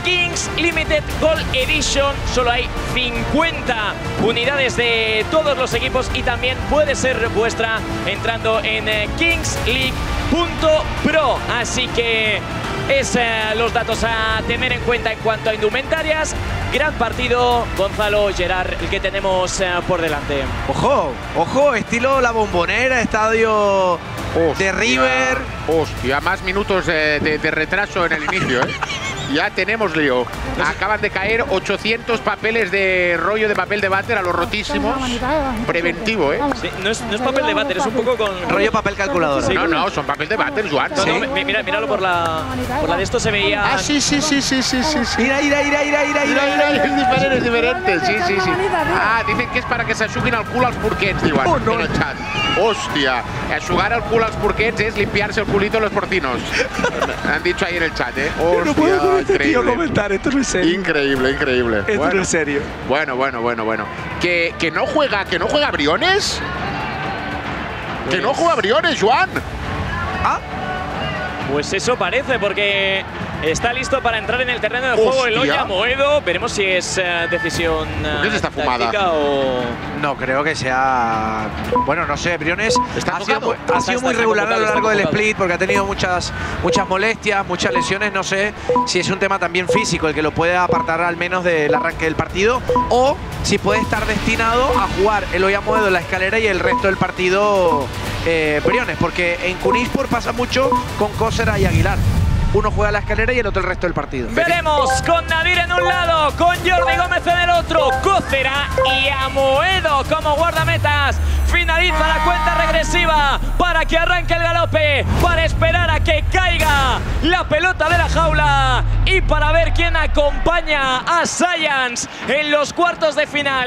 Kings Limited Gold Edition. Solo hay 50 unidades de todos los equipos y también puede ser vuestra entrando en kingsleague.pro. Así que es los datos a tener en cuenta en cuanto a indumentarias. Gran partido, Gonzalo, Gerard, el que tenemos por delante. Ojo, ojo, estilo La Bombonera, estadio de River. Hostia, más minutos de retraso en el inicio, ¿eh? Ya tenemos lío. Acaban de caer 800 papeles de rollo de papel de váter a lo rotísimos. Preventivo, ¿eh? Sí, no es papel de váter, es un poco con… Rollo papel calculadora. Sí, no, son papel de váter, Joan. No, no, míralo por la de esto se veía… Ah, sí. Mira. Es diferente, sí. Ah, dicen que es para que se aixuguin el cul als porquets, diuen en el chat. Hostia, aixugar el cul als porquets es limpiarse el culito a los porcinos. Han dicho ahí en el chat, ¿eh? Hostia, no puedo con este increíble. tío comentar, esto no es serio. Increíble. Esto bueno, no es serio. Bueno. ¿Que no juega Briones? Pues… ¿Que no juega Briones, Joan? ¿Ah? Pues eso parece, porque está listo para entrar en el terreno de juego el Oya Moedo. Veremos si es decisión ¿Qué es esta fumada? o… No, creo que sea… Bueno, no sé, Briones ha sido muy regular a lo largo del split porque ha tenido muchas molestias, muchas lesiones. No sé si es un tema también físico el que lo puede apartar al menos del arranque del partido o si puede estar destinado a jugar el Oya Moedo en la escalera y el resto del partido Briones, porque en Kunispor pasa mucho con Cósera y Aguilar. Uno juega la escalera y el otro el resto del partido. Veremos con Nadir en un lado, con Jordi Gómez en el otro, Cócera y Amoedo como guardametas. Finaliza la cuenta regresiva para que arranque el galope, para esperar a que caiga la pelota de la jaula y para ver quién acompaña a Science en los cuartos de final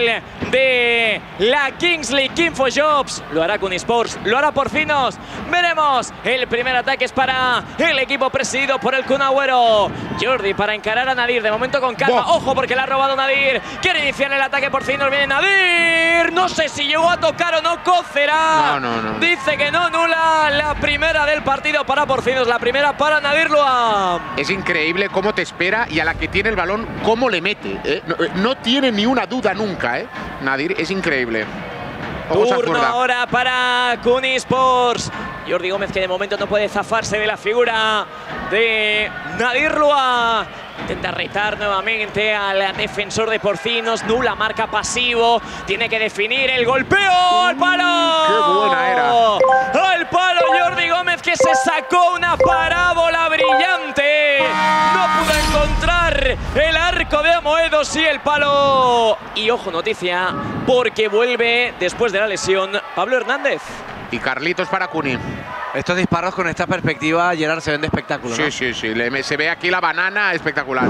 de la Kings League Infojobs. Lo hará Kunisports, lo hará Porcinos. Veremos. El primer ataque es para el equipo presidido por el Kun Agüero. Jordi para encarar a Nadir, de momento con calma. Ojo porque le ha robado Nadir. Quiere iniciar el ataque Porcinos. Viene Nadir. No sé si llegó a tocar o no Cócera. No. Dice que no, nula la primera del partido para Porcinos. La primera para Nadir Luam. Es increíble cómo te espera y a la que tiene el balón, cómo le mete, ¿eh? No tiene ni una duda nunca, ¿eh? Nadir, es increíble. Turno ahora para Kunisports. Jordi Gómez, que de momento no puede zafarse de la figura de Nadir Lua. Intenta retar nuevamente al defensor de Porcinos. Nula marca pasivo. Tiene que definir el golpeo. ¡Al palo! ¡Qué buena era! ¡Al palo Jordi Gómez, que se sacó una parábola brillante! No pudo encontrar el arco de Amoedo, sí el palo. Y ojo, noticia, porque vuelve después de la lesión Pablo Hernández. Y Carlitos para Cuni. Estos disparos con esta perspectiva, Gerard, se ven de espectáculo, ¿no? Sí. Se ve aquí la banana espectacular.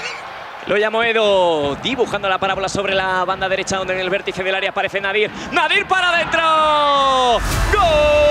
Lo llamo Edo, dibujando la parábola sobre la banda derecha, donde en el vértice del área aparece Nadir. ¡Nadir para adentro! ¡Gol!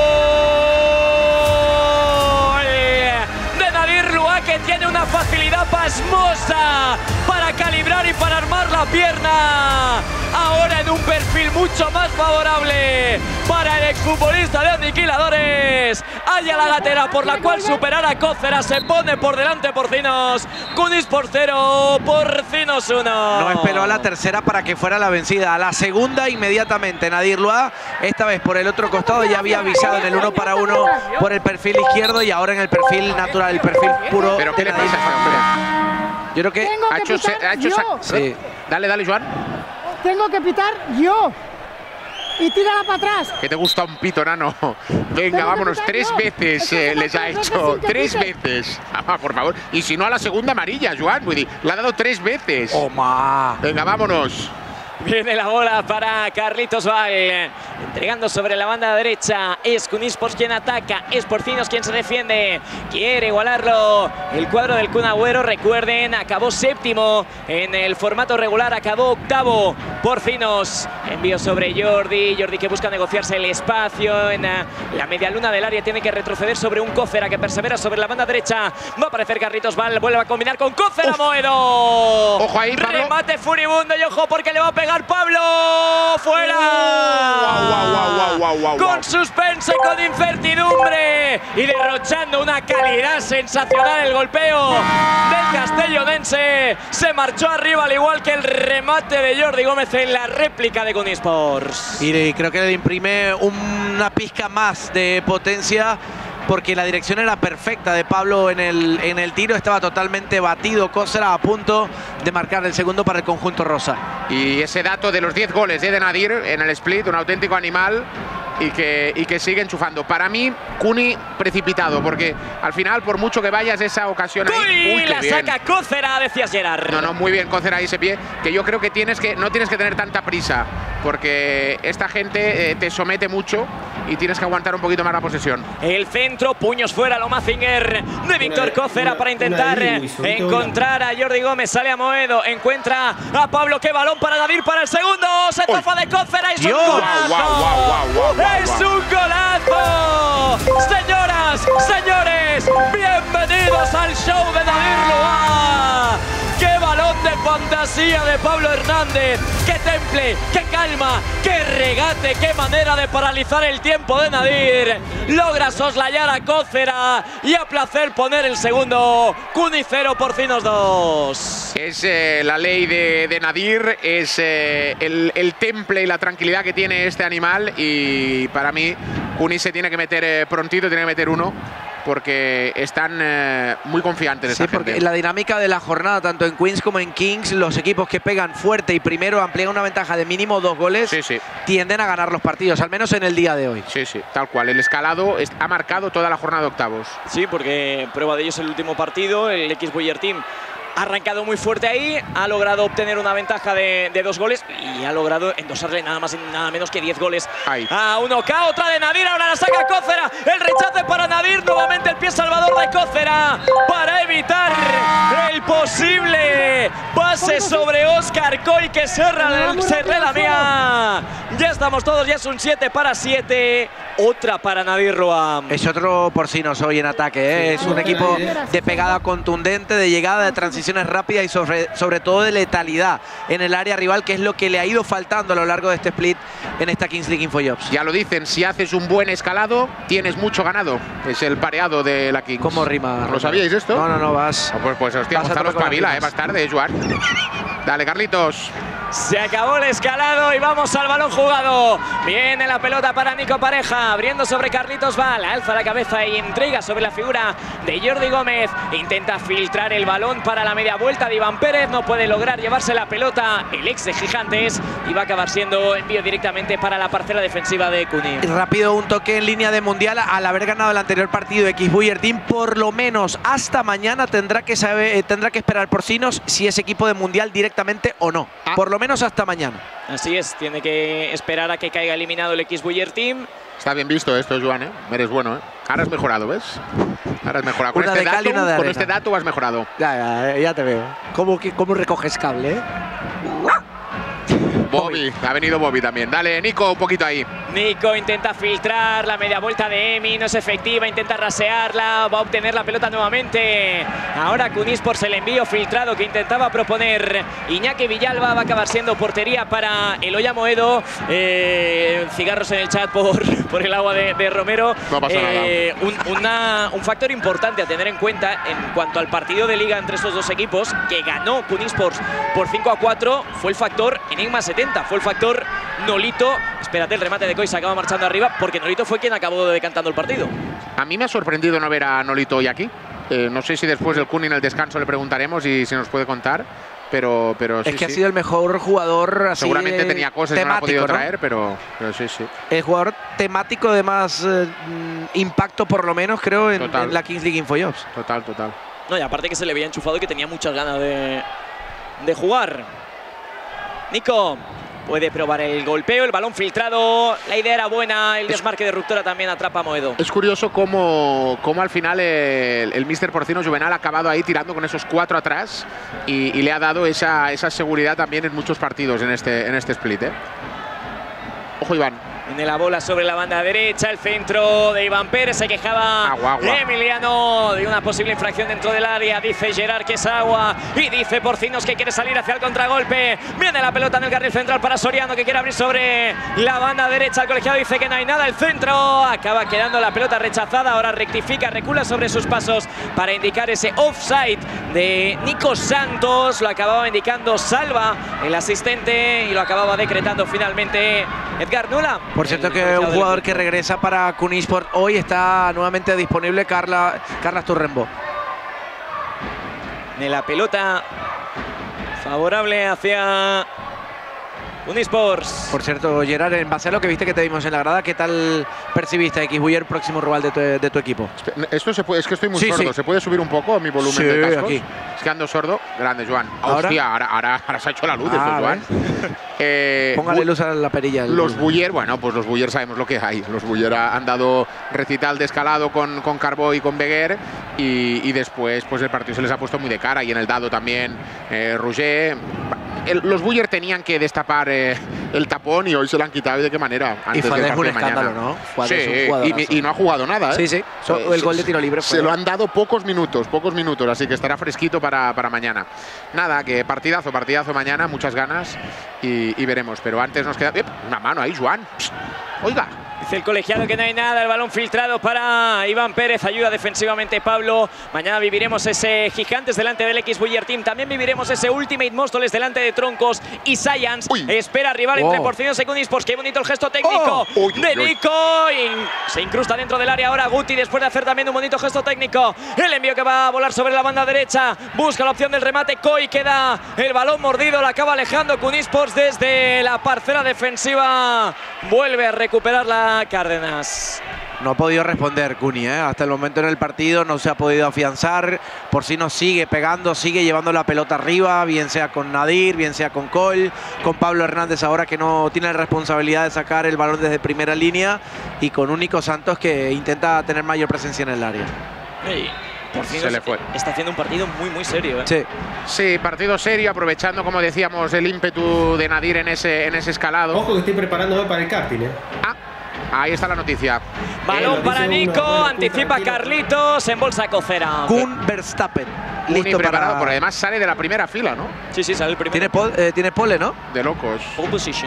De Nadir Lua, que tiene una facilidad pasmosa para calibrar y para armar la pierna. Ahora en un perfil mucho más favorable para el exfutbolista de Aniquiladores. Halla la gatera por la cual superar a Cócera. Se pone por delante Porcinos. Kunisports 0, Porcinos 1. No esperó a la tercera para que fuera la vencida. A la segunda inmediatamente Nadir Lua. Esta vez por el otro costado, ya había avisado en el 1 para 1 por el perfil izquierdo y ahora en el perfil natural, el perfil puro. ¿Pero qué le pasa a este hombre? Yo creo que ha hecho sí. Dale, Joan. Tengo que pitar yo. Y tírala para atrás. Que te gusta un pito, nano. Venga, vámonos. 3 veces les ha hecho. 3 veces. Ah, por favor. Y si no, a la segunda amarilla, Joan. Le ha dado 3 veces. ¡Oma! Venga, vámonos. Viene la bola para Carlitos Val. Entregando sobre la banda derecha. Es Kunisports quien ataca. Es Porcinos quien se defiende. Quiere igualarlo el cuadro del Kun Agüero. Recuerden, acabó séptimo en el formato regular. Acabó octavo Porcinos. Envío sobre Jordi. Jordi que busca negociarse el espacio. En la media luna del área tiene que retroceder sobre un Cócera que persevera sobre la banda derecha. Va a aparecer Carlitos Val. Vuelve a combinar con Cócera. Moedo. Ojo ahí, Pablo. Remate furibundo y ojo porque le va a pegar Pablo. ¡Fuera! Wow. Con suspense, con incertidumbre y derrochando una calidad sensacional el golpeo del castellonense. Orense se marchó arriba, al igual que el remate de Jordi Gómez en la réplica de Kunisports. Y creo que le imprime una pizca más de potencia, porque la dirección era perfecta de Pablo en el tiro. Estaba totalmente batido Kosera, a punto de marcar el segundo para el conjunto rosa. Y ese dato de los 10 goles de Nadir en el split, un auténtico animal. Y que sigue enchufando. Para mí, Kuni precipitado, porque al final, por mucho que vayas, esa ocasión ahí… ¡Uy! La saca Kosera, decías Gerard. No, muy bien Kosera ahí ese pie, que yo creo que no tienes que tener tanta prisa, porque esta gente te somete mucho y tienes que aguantar un poquito más la posesión. El centro, puños fuera, lo Mazinger de Víctor Kosera para intentar encontrar a Jordi Gómez. Sale a Moedo, encuentra a Pablo. ¡Qué balón para Nadir para el segundo! Se zafa de Kosera y ¡es un golazo! ¡Es un golazo! Señoras, señores, bienvenidos al show de Nadir Loa. ¡Qué balón de fantasía de Pablo Hernández! ¡Qué temple! ¡Qué calma! ¡Qué regate! ¡Qué manera de paralizar el tiempo de Nadir! Logra soslayar a Kosera y a placer poner el segundo. Kuni 0, Porcinos 2. Es la ley de Nadir, es el temple y la tranquilidad que tiene este animal, y para mí Kuni se tiene que meter prontito, tiene que meter uno, porque están muy confiantes esta gente. Porque la dinámica de la jornada, tanto en Queens como en Kings, los equipos que pegan fuerte y primero amplían una ventaja de mínimo 2 goles, tienden a ganar los partidos, al menos en el día de hoy. Sí, tal cual. El escalado ha marcado toda la jornada de octavos. Sí, porque prueba de ello es el último partido. El X-Buyer Team ha arrancado muy fuerte ahí, ha logrado obtener una ventaja de 2 goles y ha logrado endosarle nada más y nada menos que 10 goles a 1K. Otra de Nadir, ahora la saca Kosera. El rechace para Nadir, nuevamente el pie salvador de Kosera para evitar el posible pase sobre Óscar Coy, que cerra la mía. Ya estamos todos, ya es un 7-7. Otra para Nadir Roam. Es otro Porcinos hoy en ataque, ¿eh? Es un equipo de pegada contundente, de llegada, de transiciones rápidas y sobre todo de letalidad en el área rival, que es lo que le ha ido faltando a lo largo de este split en esta Kings League Infojobs. Ya lo dicen, si haces un buen escalado, tienes mucho ganado. Es el pareado de la Kings. ¿Cómo rima? ¿Lo sabíais esto? No, vas. Pues hostia, Gonzalo espabila, más tarde, Joan. Dale, Carlitos. Se acabó el escalado y vamos al balón jugado. Viene la pelota para Nico Pareja, abriendo sobre Carlitos Val. Alza la cabeza y entrega sobre la figura de Jordi Gómez. Intenta filtrar el balón para la media vuelta de Iván Pérez. No puede lograr llevarse la pelota el ex de Gigantes y va a acabar siendo envío directamente para la parcela defensiva de Kuni. Rápido, un toque en línea de mundial. Al haber ganado el anterior partido X-Buyer Team, por lo menos hasta mañana tendrá que esperar Porcinos si es equipo de mundial directamente o no. Por lo menos hasta mañana. Así es, tiene que esperar a que caiga eliminado el X-Buyer Team. Está bien visto esto, Joan, ¿eh? Eres bueno, ¿eh? Ahora has mejorado, ¿ves? Ahora has mejorado. Con este dato has mejorado. Ya te veo. ¿Cómo recoges cable, eh? Bobby, ha venido Bobby también. Dale, Nico, un poquito ahí. Nico intenta filtrar, la media vuelta de Emi no es efectiva, intenta rasearla, va a obtener la pelota nuevamente. Ahora Kunisports, el envío filtrado que intentaba proponer Iñaki Villalba, va a acabar siendo portería para Eloy Moedo. Cigarros en el chat por el agua de Romero. No pasa nada. Un factor importante a tener en cuenta en cuanto al partido de liga entre estos dos equipos, que ganó Kunisports por 5-4, fue el factor Enigma 70. Fue el factor Nolito. Espérate, el remate de Coy se acaba marchando arriba porque Nolito fue quien acabó decantando el partido. A mí me ha sorprendido no ver a Nolito hoy aquí. No sé si después del Kuni en el descanso le preguntaremos y si nos puede contar. Pero es sí, que ha sido el mejor jugador así. Seguramente tenía cosas que no ha podido traer, pero sí. El jugador temático de más impacto, por lo menos, creo, en la Kings League Infojobs. Total. No, y aparte que se le veía enchufado y que tenía muchas ganas de jugar. Nico puede probar el golpeo, el balón filtrado, la idea era buena, el desmarque de ruptura también atrapa a Moedo. Es curioso cómo al final el Mr. Porcino Juvenal ha acabado ahí tirando con esos 4 atrás y le ha dado esa seguridad también en muchos partidos en este split, ¿eh? Ojo, Iván. Tiene la bola sobre la banda derecha, el centro de Iván Pérez, se quejaba Emiliano de una posible infracción dentro del área, dice Gerard que es agua y dice Porcinos que quiere salir hacia el contragolpe. Viene la pelota en el carril central para Soriano, que quiere abrir sobre la banda derecha, el colegiado dice que no hay nada, el centro acaba quedando la pelota rechazada, ahora rectifica, recula sobre sus pasos para indicar ese offside de Nico Santos. Lo acababa indicando Salva, el asistente, y lo acababa decretando finalmente Edgar Nula. Por cierto, que un jugador que regresa para Kun eSport hoy está nuevamente disponible, Carlas Turrembo. De la pelota favorable hacia Kun eSports. Por cierto, Gerard, en base a lo que viste que te vimos en la grada, ¿qué tal percibiste a Xbuyer, próximo rival de tu equipo? Esto se puede, es que estoy muy sordo. ¿Se puede subir un poco mi volumen de cascos? Aquí. Es que ando sordo. Grande, Joan. Hostia, ahora se ha hecho la luz esto, Joan. Póngale luz a la perilla. Los Buller, bueno, pues los Buller sabemos lo que hay. Los Buller han dado recital de escalado con Carbó y con Beguer, y después pues el partido se les ha puesto muy de cara, y en el dado también Roger. Los Buller tenían que destapar el tapón y hoy se lo han quitado. ¿Y de qué manera? Antes y es un escándalo, ¿no? Sí, y no ha jugado nada, ¿eh? Sí. El gol de tiro libre fue. Se lo han dado pocos minutos, así que estará fresquito para mañana. Nada, que partidazo mañana, muchas ganas y veremos. Pero antes nos queda una mano ahí, Joan. Oiga. Dice el colegiado que no hay nada, el balón filtrado para Iván Pérez, ayuda defensivamente Pablo. Mañana viviremos ese Gigantes delante del Xbuyer Team, también viviremos ese Ultimate Móstoles delante de Troncos y Science. Espera rival entre Porcinos y Kun eSports. Qué bonito el gesto técnico de Nico. Se incrusta dentro del área ahora Guti después de hacer también un bonito gesto técnico. El envío que va a volar sobre la banda derecha, busca la opción del remate. Koi queda el balón mordido, la acaba alejando Kun eSports desde la parcela defensiva. Vuelve a recuperar la Cárdenas. No ha podido responder Kuni, hasta el momento en el partido no se ha podido afianzar. Porcinos sigue pegando, sigue llevando la pelota arriba, bien sea con Nadir, bien sea con Cole, con Pablo Hernández ahora que no tiene la responsabilidad de sacar el balón desde primera línea, y con un Nico Santos que intenta tener mayor presencia en el área. Se le fue. Está haciendo un partido muy serio, Sí, partido serio, aprovechando, como decíamos, el ímpetu de Nadir en ese escalado. Ojo que estoy preparándome para el karting, Ahí está la noticia. Balón para Nico, anticipa Carlitos, embolsa Cocera. Kun Verstappen. Listo preparado, pero además sale de la primera fila, ¿no? Sí, sale el primero. Tiene pole, ¿no? De locos. Pole position.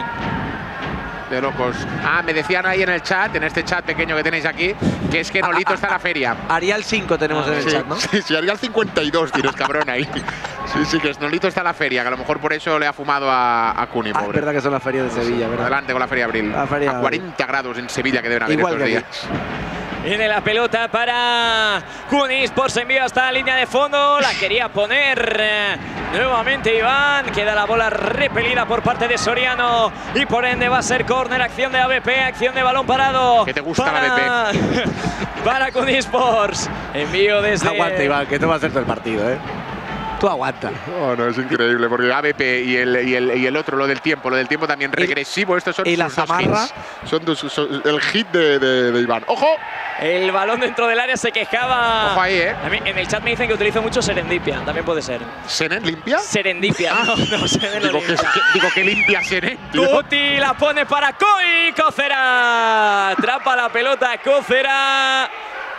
De locos. Me decían ahí en el chat, en este chat pequeño que tenéis aquí, que es que Nolito está en la feria. Arial 5 tenemos en el chat, ¿no? Sí, Arial 52 tienes, cabrón, ahí. Sí, que Nolito está en la feria, que a lo mejor por eso le ha fumado a Kuni, pobre. Es verdad que son las ferias de Sevilla, ¿verdad? Adelante con la Feria Abril. La feria a 40 grados en Sevilla que deben haber estos días. Viene la pelota para Kun eSports, envío hasta la línea de fondo. La quería poner nuevamente Iván. Queda la bola repelida por parte de Soriano y por ende va a ser córner, acción de ABP, acción de balón parado. ¿Qué te gusta la ABP? Para Kun eSports. Envío desde... Aguanta, Iván, que esto va a ser todo el partido, Tú aguanta. No, es increíble, porque ABP y el otro, lo del tiempo también regresivo. Estos son sus dos hits. Son el hit de Iván. ¡Ojo! El balón dentro del área se quejaba. Ojo ahí, A mí, en el chat me dicen que utilizo mucho Serendipia. También puede ser. ¿Seren limpia? Serendipia. No, Seren no limpia. Digo que limpia Seren. Guti la pone para Koi. Cocera. Atrapa la pelota Cocera.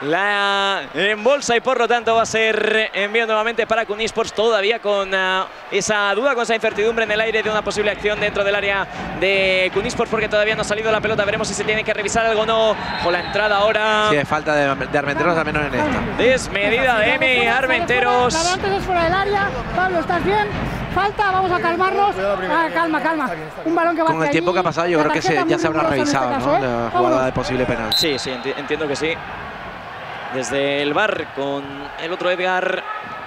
La embolsa y por lo tanto va a ser envío nuevamente para Kun eSports, todavía con esa duda, con esa incertidumbre en el aire de una posible acción dentro del área de Kun eSports, porque todavía no ha salido la pelota. Veremos si se tiene que revisar algo o no. Con la entrada ahora. Sí, es falta de Armenteros, al menos en esta. Desmedida de M. Armenteros. La de antes es fuera del área. Pablo, ¿estás bien? Falta, vamos a calmarnos. Calma. Un balón que va con el tiempo que ha pasado, yo creo que ya se habrá revisado, ¿no? La jugada de posible penal. Sí, entiendo que sí. Desde el bar con el otro Edgar,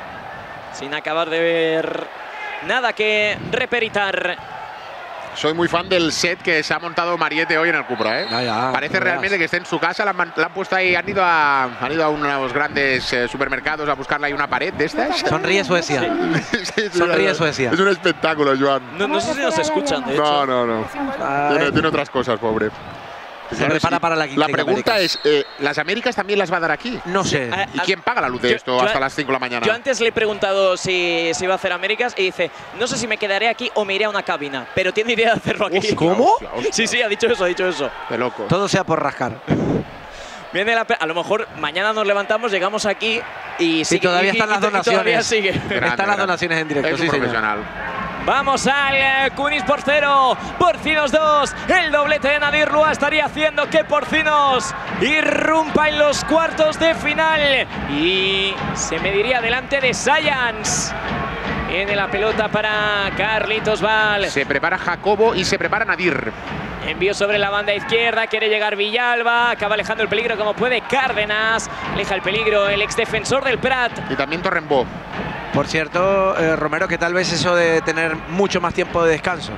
sin acabar de ver nada que reperitar. Soy muy fan del set que se ha montado Mariette hoy en el Cupra, Parece realmente que esté en su casa, la han puesto ahí, han ido a unos grandes supermercados a buscarle ahí una pared de estas. Sonríe Suecia. Sonríe Suecia. Es un espectáculo, Joan. No sé si nos escuchan, de hecho. No. Tiene otras cosas, pobre. Se prepara para la pregunta es, ¿las Américas también las va a dar aquí? No sé. ¿Y quién paga la luz de esto hasta las 5 de la mañana? Yo antes le he preguntado si va a hacer Américas y dice, no sé si me quedaré aquí o me iré a una cabina, pero tiene idea de hacerlo aquí. ¿Cómo? Sí, ha dicho eso. De loco. Todo sea por rascar. Viene a lo mejor mañana nos levantamos, llegamos aquí y sigue. Todavía están las donaciones. Todavía sigue. Están las donaciones en directo. Es un profesional. Vamos al Kunispor 0, Porcinos 2. El doblete de Nadir Lua estaría haciendo que Porcinos irrumpa en los cuartos de final. Y se mediría delante de Science. Viene la pelota para Carlitos Val. Se prepara Jacobo y se prepara Nadir. Envío sobre la banda izquierda, quiere llegar Villalba, acaba alejando el peligro como puede Cárdenas. Aleja el peligro el exdefensor del Prat. Y también Torrembó. Por cierto, Romero, que tal vez eso de tener mucho más tiempo de descanso.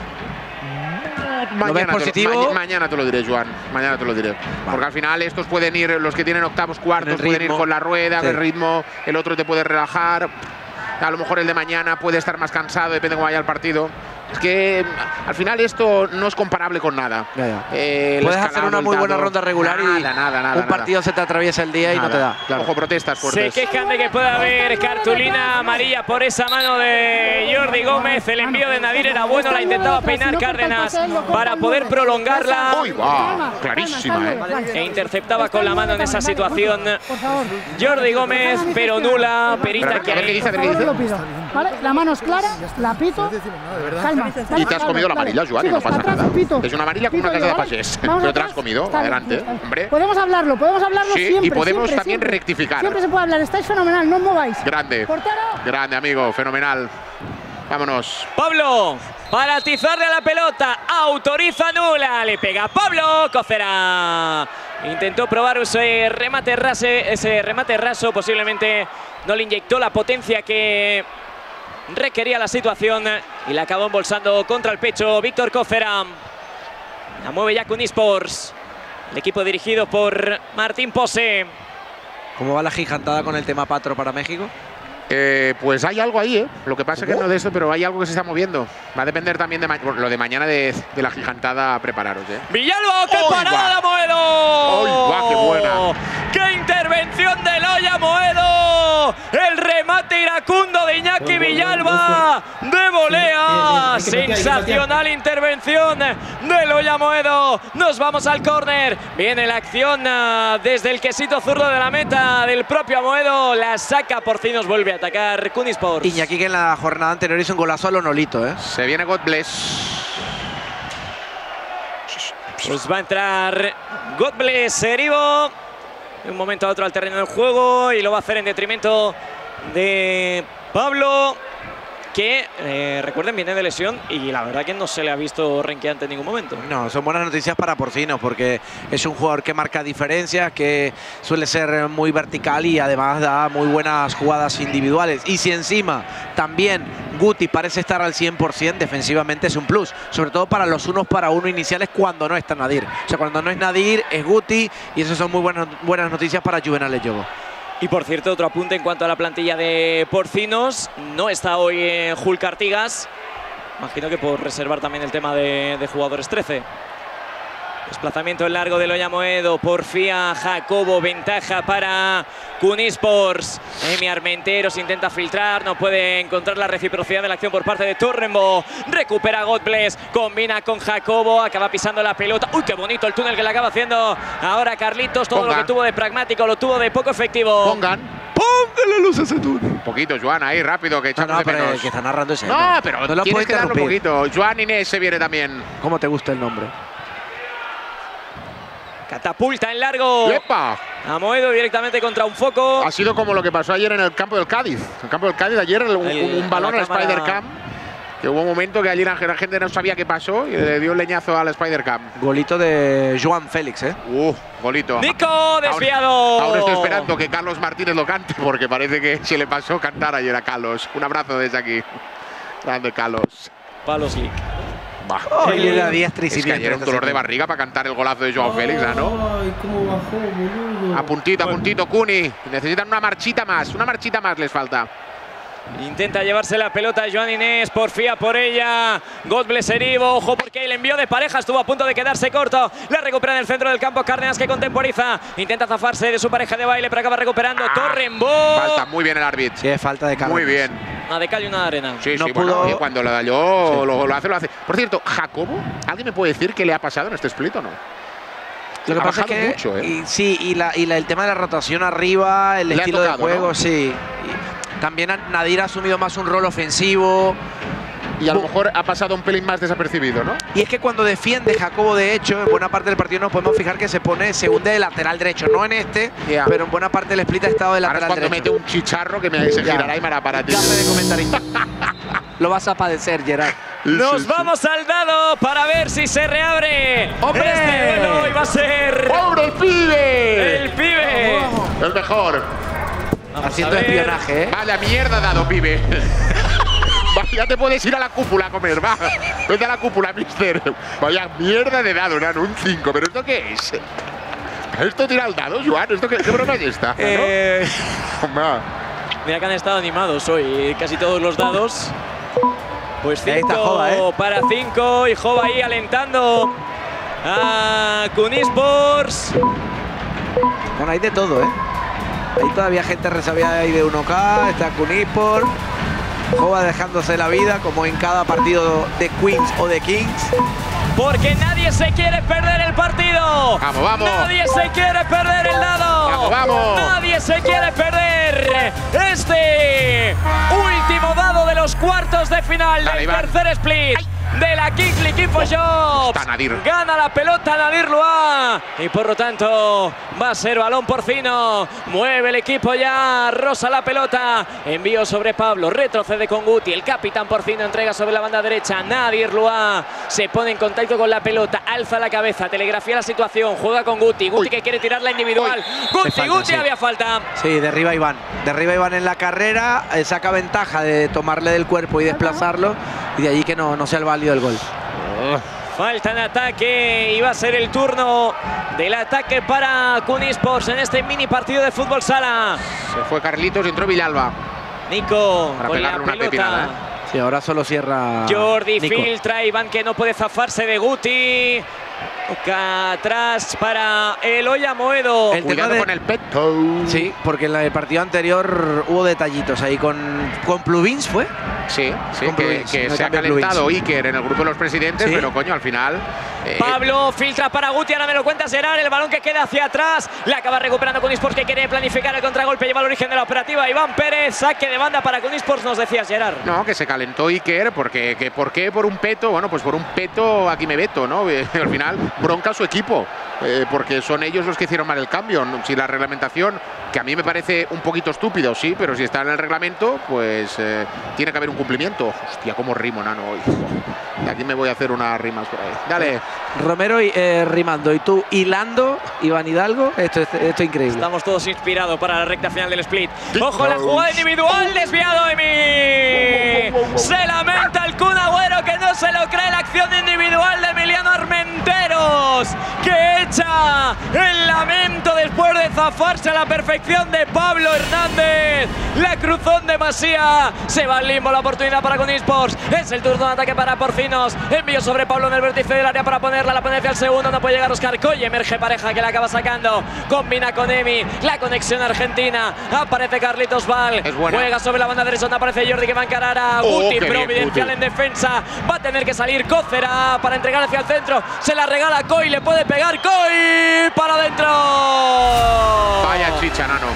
Mañana positivo? Mañana te lo diré, Joan. Mañana te lo diré. Vale. Porque al final estos pueden ir, los que tienen octavos, cuartos, pueden ir con la rueda, sí, el ritmo. El otro te puede relajar. A lo mejor el de mañana puede estar más cansado, depende de cómo vaya el partido. Es que al final esto no es comparable con nada. Puedes hacer una muy buena ronda regular y un partido se te atraviesa el día y no te da. Claro. Ojo, protestas fuertes. Se quejan de que puede haber cartulina amarilla por esa mano de Jordi Gómez. El envío de Nadir era bueno, la intentaba peinar Cárdenas para poder prolongarla. ¡Uy, va! Clarísima, E interceptaba con la mano en esa situación Jordi Gómez, pero nula. Perita que ¿qué dice? Vale, la mano es clara, la pito. Calma. Y te has comido la amarilla, Joan, y no pasa nada. Es una amarilla como una casa de pasés. Pero te la has comido, adelante, hombre. Podemos hablarlo sí, siempre. Y podemos siempre, también rectificar. Siempre se puede hablar, estáis fenomenal, no os mováis. Grande. Portero. Grande, amigo, fenomenal. Vámonos. Pablo, para atizarle a la pelota, autoriza nula, le pega Pablo Cocera. Intentó probar ese remate raso, posiblemente no le inyectó la potencia que requería la situación y la acabó embolsando contra el pecho Víctor Cocera. La mueve ya Kunispors, el equipo dirigido por Martín Pose. ¿Cómo va la gigantada con el tema Patro para México? Pues hay algo ahí, Lo que pasa es que no de eso, pero hay algo que se está moviendo. Va a depender también de lo de mañana de la gigantada, prepararos, Villalba, ¡qué parada de Amoedo! ¡Uy, va, qué buena! ¡Qué intervención de Eloy Amoedo! El remate iracundo de Iñaki Villalba de volea. Sensacional intervención de Eloy Amoedo. Nos vamos al córner. Viene la acción desde el quesito zurdo de la meta del propio Amoedo. La saca Porcinos, vuelve a atacar Kunispor. Iñaki, que en la jornada anterior hizo un golazo a lo Nolito, Se viene God Bless. Pues va a entrar God Bless Erivo de un momento a otro al terreno del juego y lo va a hacer en detrimento de Pablo, que recuerden, viene de lesión y la verdad que no se le ha visto renqueante en ningún momento. No, son buenas noticias para Porcinos porque es un jugador que marca diferencias, que suele ser muy vertical y además da muy buenas jugadas individuales. Y si encima también Guti parece estar al 100%, defensivamente es un plus, sobre todo para los unos para uno iniciales cuando no está Nadir. O sea, cuando no es Nadir, es Guti y eso son muy buenas noticias para Juvenal Yogo. Y por cierto, otro apunte en cuanto a la plantilla de Porcinos. No está hoy Hulk Artigas. Imagino que por reservar también el tema de jugadores 13. Desplazamiento en largo de Eloy Amoedo. Porfía Jacobo. Ventaja para Kunispors. Emi Armenteros intenta filtrar. No puede encontrar la reciprocidad de la acción por parte de Torrembó. Recupera God Bless. Combina con Jacobo. Acaba pisando la pelota. ¡Uy, qué bonito el túnel que le acaba haciendo! Ahora Carlitos. Todo lo que tuvo de pragmático lo tuvo de poco efectivo. Póngale luz a ese túnel. Un poquito, Joan, ahí rápido, que echamos de menos. Que está narrando ese. No, pero no tienes que darlo un poquito. Joan Inés se viene también. ¿Cómo te gusta el nombre? Catapulta en largo. ¡Epa! Amoedo directamente contra un foco. Ha sido como lo que pasó ayer en el campo del Cádiz. En el campo del Cádiz ayer un balón al Spider-Cam. Que hubo un momento que allí la gente no sabía qué pasó y le dio un leñazo al Spider-Cam. Golito de Joan Félix, golito. Nico, desviado. Aún estoy esperando que Carlos Martínez lo cante porque parece que se le pasó cantar ayer a Carlos. Un abrazo desde aquí. Grande Carlos. Palos League. Era diestra y es que ayer un dolor de barriga para cantar el golazo de Joao Félix, ¿no? Ay, cómo bajó, boludo. A puntito, Cuni. Necesitan una marchita más les falta. Intenta llevarse la pelota Joan Inés, porfía por ella. God Bless Erivo, ojo porque el envío de pareja estuvo a punto de quedarse corto. La recupera en el centro del campo Cárdenas, que contemporiza. Intenta zafarse de su pareja de baile, pero acaba recuperando Torrembó. Falta muy bien el árbitro. Sí, es falta de Cárdenas. Muy bien. Una de cal y una de arena. Sí, no sí, pudo... bueno, cuando lo dañó, sí. lo hace. Por cierto, Jacobo, ¿alguien me puede decir qué le ha pasado en este split o no? Lo que pasa es que mucho, el tema de la rotación arriba, el estilo de juego, ¿no? Sí. También Nadir ha asumido más un rol ofensivo. y a lo mejor ha pasado un pelín más desapercibido, ¿no? Y es que cuando defiende Jacobo, de hecho, en buena parte del partido nos podemos fijar que se hunde de lateral derecho. No en este, pero en buena parte del split ha estado de lateral derecho. Ahora es cuando mete un chicharro que se girará y me hará para ti. Café de comentarista. Lo vas a padecer, Gerard. Nos vamos al dado para ver si se reabre. ¡Hombre! Este duelo iba a ser... ¡Pobre el pibe! ¡El pibe! El mejor. Haciendo espionaje, ¿eh? Vale, a mierda dado, pibe. Ya te puedes ir a la cúpula a comer, va. Vete a la cúpula, mister. Vaya mierda de dado, nano, un 5. ¿Pero esto qué es? ¿Esto tira al dado, Joan? ¿Esto qué broma es esta? ¿No? Mira que han estado animados hoy casi todos los dados. Pues 5 para 5 y Jova ahí alentando a Kunisports. Bueno, hay de todo, ¿eh? Hay todavía gente resabiada ahí de 1K, está Kunisports. Jova dejándose la vida como en cada partido de Queens o de Kings. Porque nadie se quiere perder el partido. ¡Vamos, vamos! Nadie se quiere perder el dado. ¡Vamos, vamos! Nadie se quiere perder este último dado de los cuartos de final del tercer split de la Kings League InfoShop. Gana la pelota Nadir Lua y por lo tanto va a ser balón porcino. Mueve el equipo ya, rosa la pelota. Envío sobre Pablo, retrocede con Guti. El capitán porcino entrega sobre la banda derecha. Nadir Lua se pone en contacto con la pelota, alza la cabeza, telegrafía la situación, juega con Guti. Guti que quiere tirar la individual. Guti, había falta. Sí, derriba a Iván. Derriba a Iván en la carrera, saca ventaja de tomarle del cuerpo y desplazarlo. Y de allí que no sea el válido el gol. Falta en ataque y va a ser el turno del ataque para Kunisports en este mini partido de fútbol sala. Se fue Carlitos y entró Villalba. Nico para con pegarle la una pelota. pepinada, Sí, ahora solo cierra Jordi Nico. filtra, Iván que no puede zafarse de Guti. Toca atrás para Eloy Amoedo. Cuidado con el peto. Sí, porque en el partido anterior hubo detallitos ahí con Plugins, ¿fue? Sí, que se ha calentado Iker en el grupo de los presidentes, pero coño, al final... Pablo filtra para Guti, ahora me lo cuenta Gerard, el balón que queda hacia atrás, la acaba recuperando Kunisports que quiere planificar el contragolpe, lleva al origen de la operativa, Iván Pérez, saque de banda para Kunisports, nos decías Gerard. No, que se calentó Iker, porque ¿por qué por un peto? Bueno, pues por un peto aquí me veto, ¿no? Al final bronca a su equipo, porque son ellos los que hicieron mal el cambio. Si la reglamentación, que a mí me parece un poquito estúpido, sí, pero si está en el reglamento, pues tiene que haber un cumplimiento. Hostia, cómo rimo, nano, hoy. Y aquí me voy a hacer unas rimas por ahí. Dale. Romero rimando y tú hilando, Iván Hidalgo, esto es increíble. Estamos todos inspirados para la recta final del split. ¡Ojo, la jugada individual! ¡Desviado Emi! Se lamenta el Kun Agüero que no se lo cree la acción individual de Emiliano Armenteros, que echa el lamento después de zafarse a la perfección de Pablo Hernández. La cruzó en demasía. Se va al limbo la oportunidad para Kunisports. Es el turno de ataque para Porcinos. Envío sobre Pablo en el vértice del área para ponerla. La pone hacia el segundo. No puede llegar Oscar Coy. Emerge pareja que la acaba sacando. Combina con Emi. La conexión argentina. Aparece Carlitos Val. Juega sobre la banda derecha. Donde aparece Jordi que va a encarar a Guti. Providencial en defensa. Va a tener que salir Cócera para entregar hacia el centro. Se la regala Coy. Le puede pegar Coy. Para adentro. Vaya chicha, nano.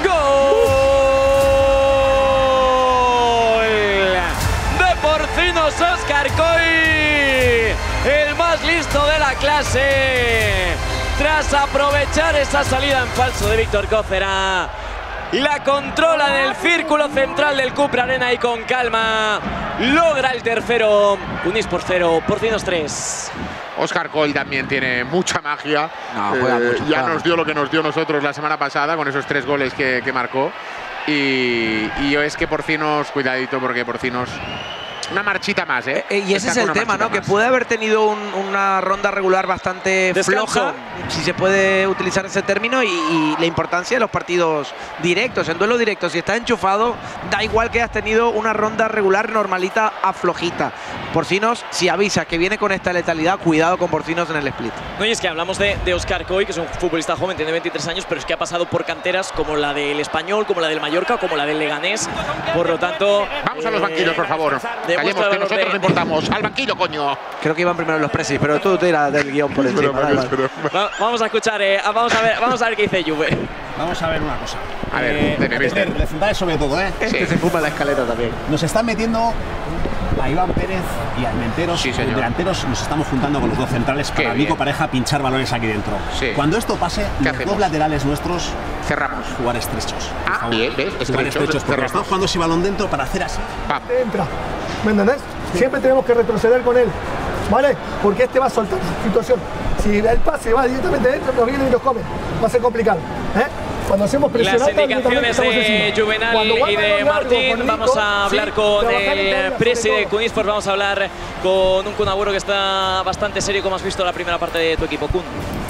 Porcinos Oscar Coy, el más listo de la clase, tras aprovechar esa salida en falso de Víctor Cócera. La controla en el círculo central del Cupra Arena y con calma logra el tercero. Kunisports 0, Porcinos 3. Oscar Coy también tiene mucha magia. Juega mucho, ya nos dio lo que nos dio nosotros la semana pasada con esos 3 goles que marcó. Y es que Porcinos, cuidadito, porque Porcinos... Una marchita más, ¿eh? Y ese es el tema, ¿no? Que puede haber tenido una ronda regular bastante floja, si se puede utilizar ese término, y la importancia de los partidos directos, en duelo directo. Si estás enchufado, da igual que hayas tenido una ronda regular normalita a flojita. Porcinos, si avisas que viene con esta letalidad, cuidado con Porcinos en el split. No, y es que hablamos de Oscar Coy, que es un futbolista joven, tiene 23 años, pero es que ha pasado por canteras como la del Español, como la del Mallorca, como la del Leganés. Por lo tanto... Vamos a los banquillos, por favor. Callemos, que nosotros no importamos. Al banquillo, coño. Creo que iban primero los presis, pero tú tiras del guión por encima. Vamos a escuchar, vamos a ver qué dice Juve. Vamos a ver una cosa. A ver, de centrales sobre todo, Este se fuma la escalera también. Nos están metiendo a Iván Pérez y a Almenteros, Sí, señor. delanteros, nos estamos juntando con los dos centrales para Nico Pareja pinchar balones aquí dentro. Sí. Cuando esto pase, los hacemos? dos laterales nuestros Cerramos. jugar estrechos. por Ah, favor. bien, ¿ves? Jugar Estrechos, estrechos, porque cerramos. estamos jugando ese balón dentro para hacer así. Pam. Entra. ¿Me entendés? Siempre tenemos que retroceder con él. ¿Vale? Porque este va a soltar situación. Si el pase va directamente dentro, nos viene y nos come. Va a ser complicado. Cuando hacemos presión Las alta, indicaciones de Juvenal y de Martín. Vamos a hablar con el presi de Kun Esports. Vamos a hablar con un Kun Agüero que está bastante serio, como has visto la primera parte de tu equipo. Kun.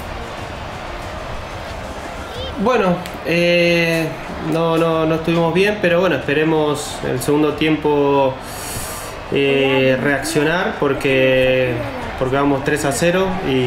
Bueno, no estuvimos bien, pero bueno, esperemos el segundo tiempo reaccionar porque vamos 3-0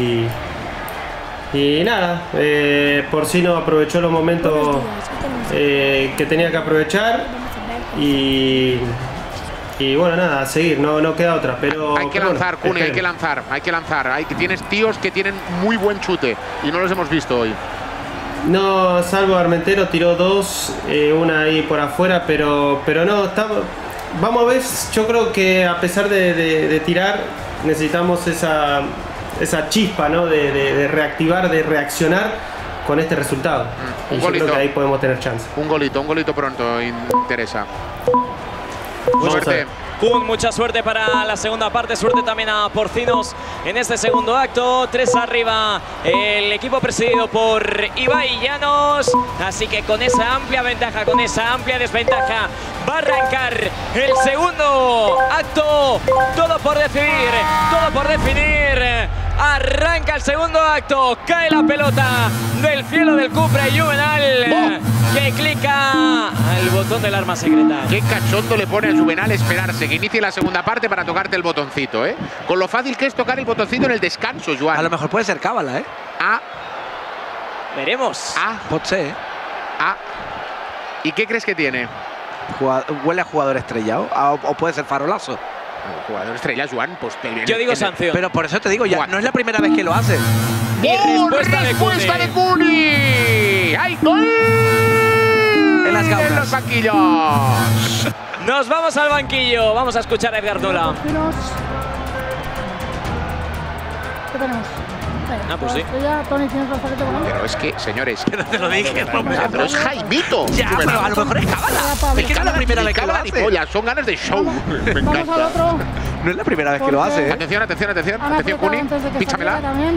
y nada, Porcino aprovechó los momentos que tenía que aprovechar y bueno, nada, a seguir, no queda otra, pero Hay que lanzar, Kuni, hay que lanzar. Tienes tíos que tienen muy buen chute y no los hemos visto hoy. No, salvo Armentero, tiró dos, una ahí por afuera, pero no, vamos a ver, yo creo que a pesar de tirar, necesitamos esa chispa, ¿no? de reactivar, de reaccionar con este resultado. Un Y yo golito. creo que ahí podemos tener chance. Un golito pronto interesa. Vamos a Suerte. ver. Kun, mucha suerte para la segunda parte, suerte también a Porcinos en este segundo acto. 3 arriba el equipo presidido por Ibai Llanos, así que con esa amplia ventaja, con esa amplia desventaja, va a arrancar el segundo acto. Todo por decidir, todo por definir. Arranca el segundo acto, cae la pelota del cielo del Cupra y Juvenal, que clica al botón del arma secreta. Qué cachondo le pone a Juvenal esperarse que inicie la segunda parte para tocarte el botoncito, ¿eh? Con lo fácil que es tocar el botoncito en el descanso, Joan. A lo mejor puede ser cábala, ¿eh? Veremos. Pot ser, ¿eh? ¿Y qué crees que tiene? Huele a jugador estrellado. O puede ser farolazo. Jugador estrella, Joan, pues Yo digo sanción. Pero por eso te digo, ya no es la primera vez que lo hace. Y respuesta de Kuni. ¡Hay gol! En las gaunas. En los banquillos. Nos vamos al banquillo. Vamos a escuchar a Edgar Nula. ¿Qué tenemos? Ah, pues sí. Tony, ¿tienes los paquetes con él? Pero es que, señores, Pero te lo dije, pero es Jaimito. Ya, pero a lo mejor es cábala. Es que no es la primera vez que lo hace. Polla, son ganas de show. Me Vamos al encanta. otro. No es la primera vez que lo hace, ¿eh? Atención, atención, atención. Ana, Atención, Kuni. antes de que Píchamela. salga también.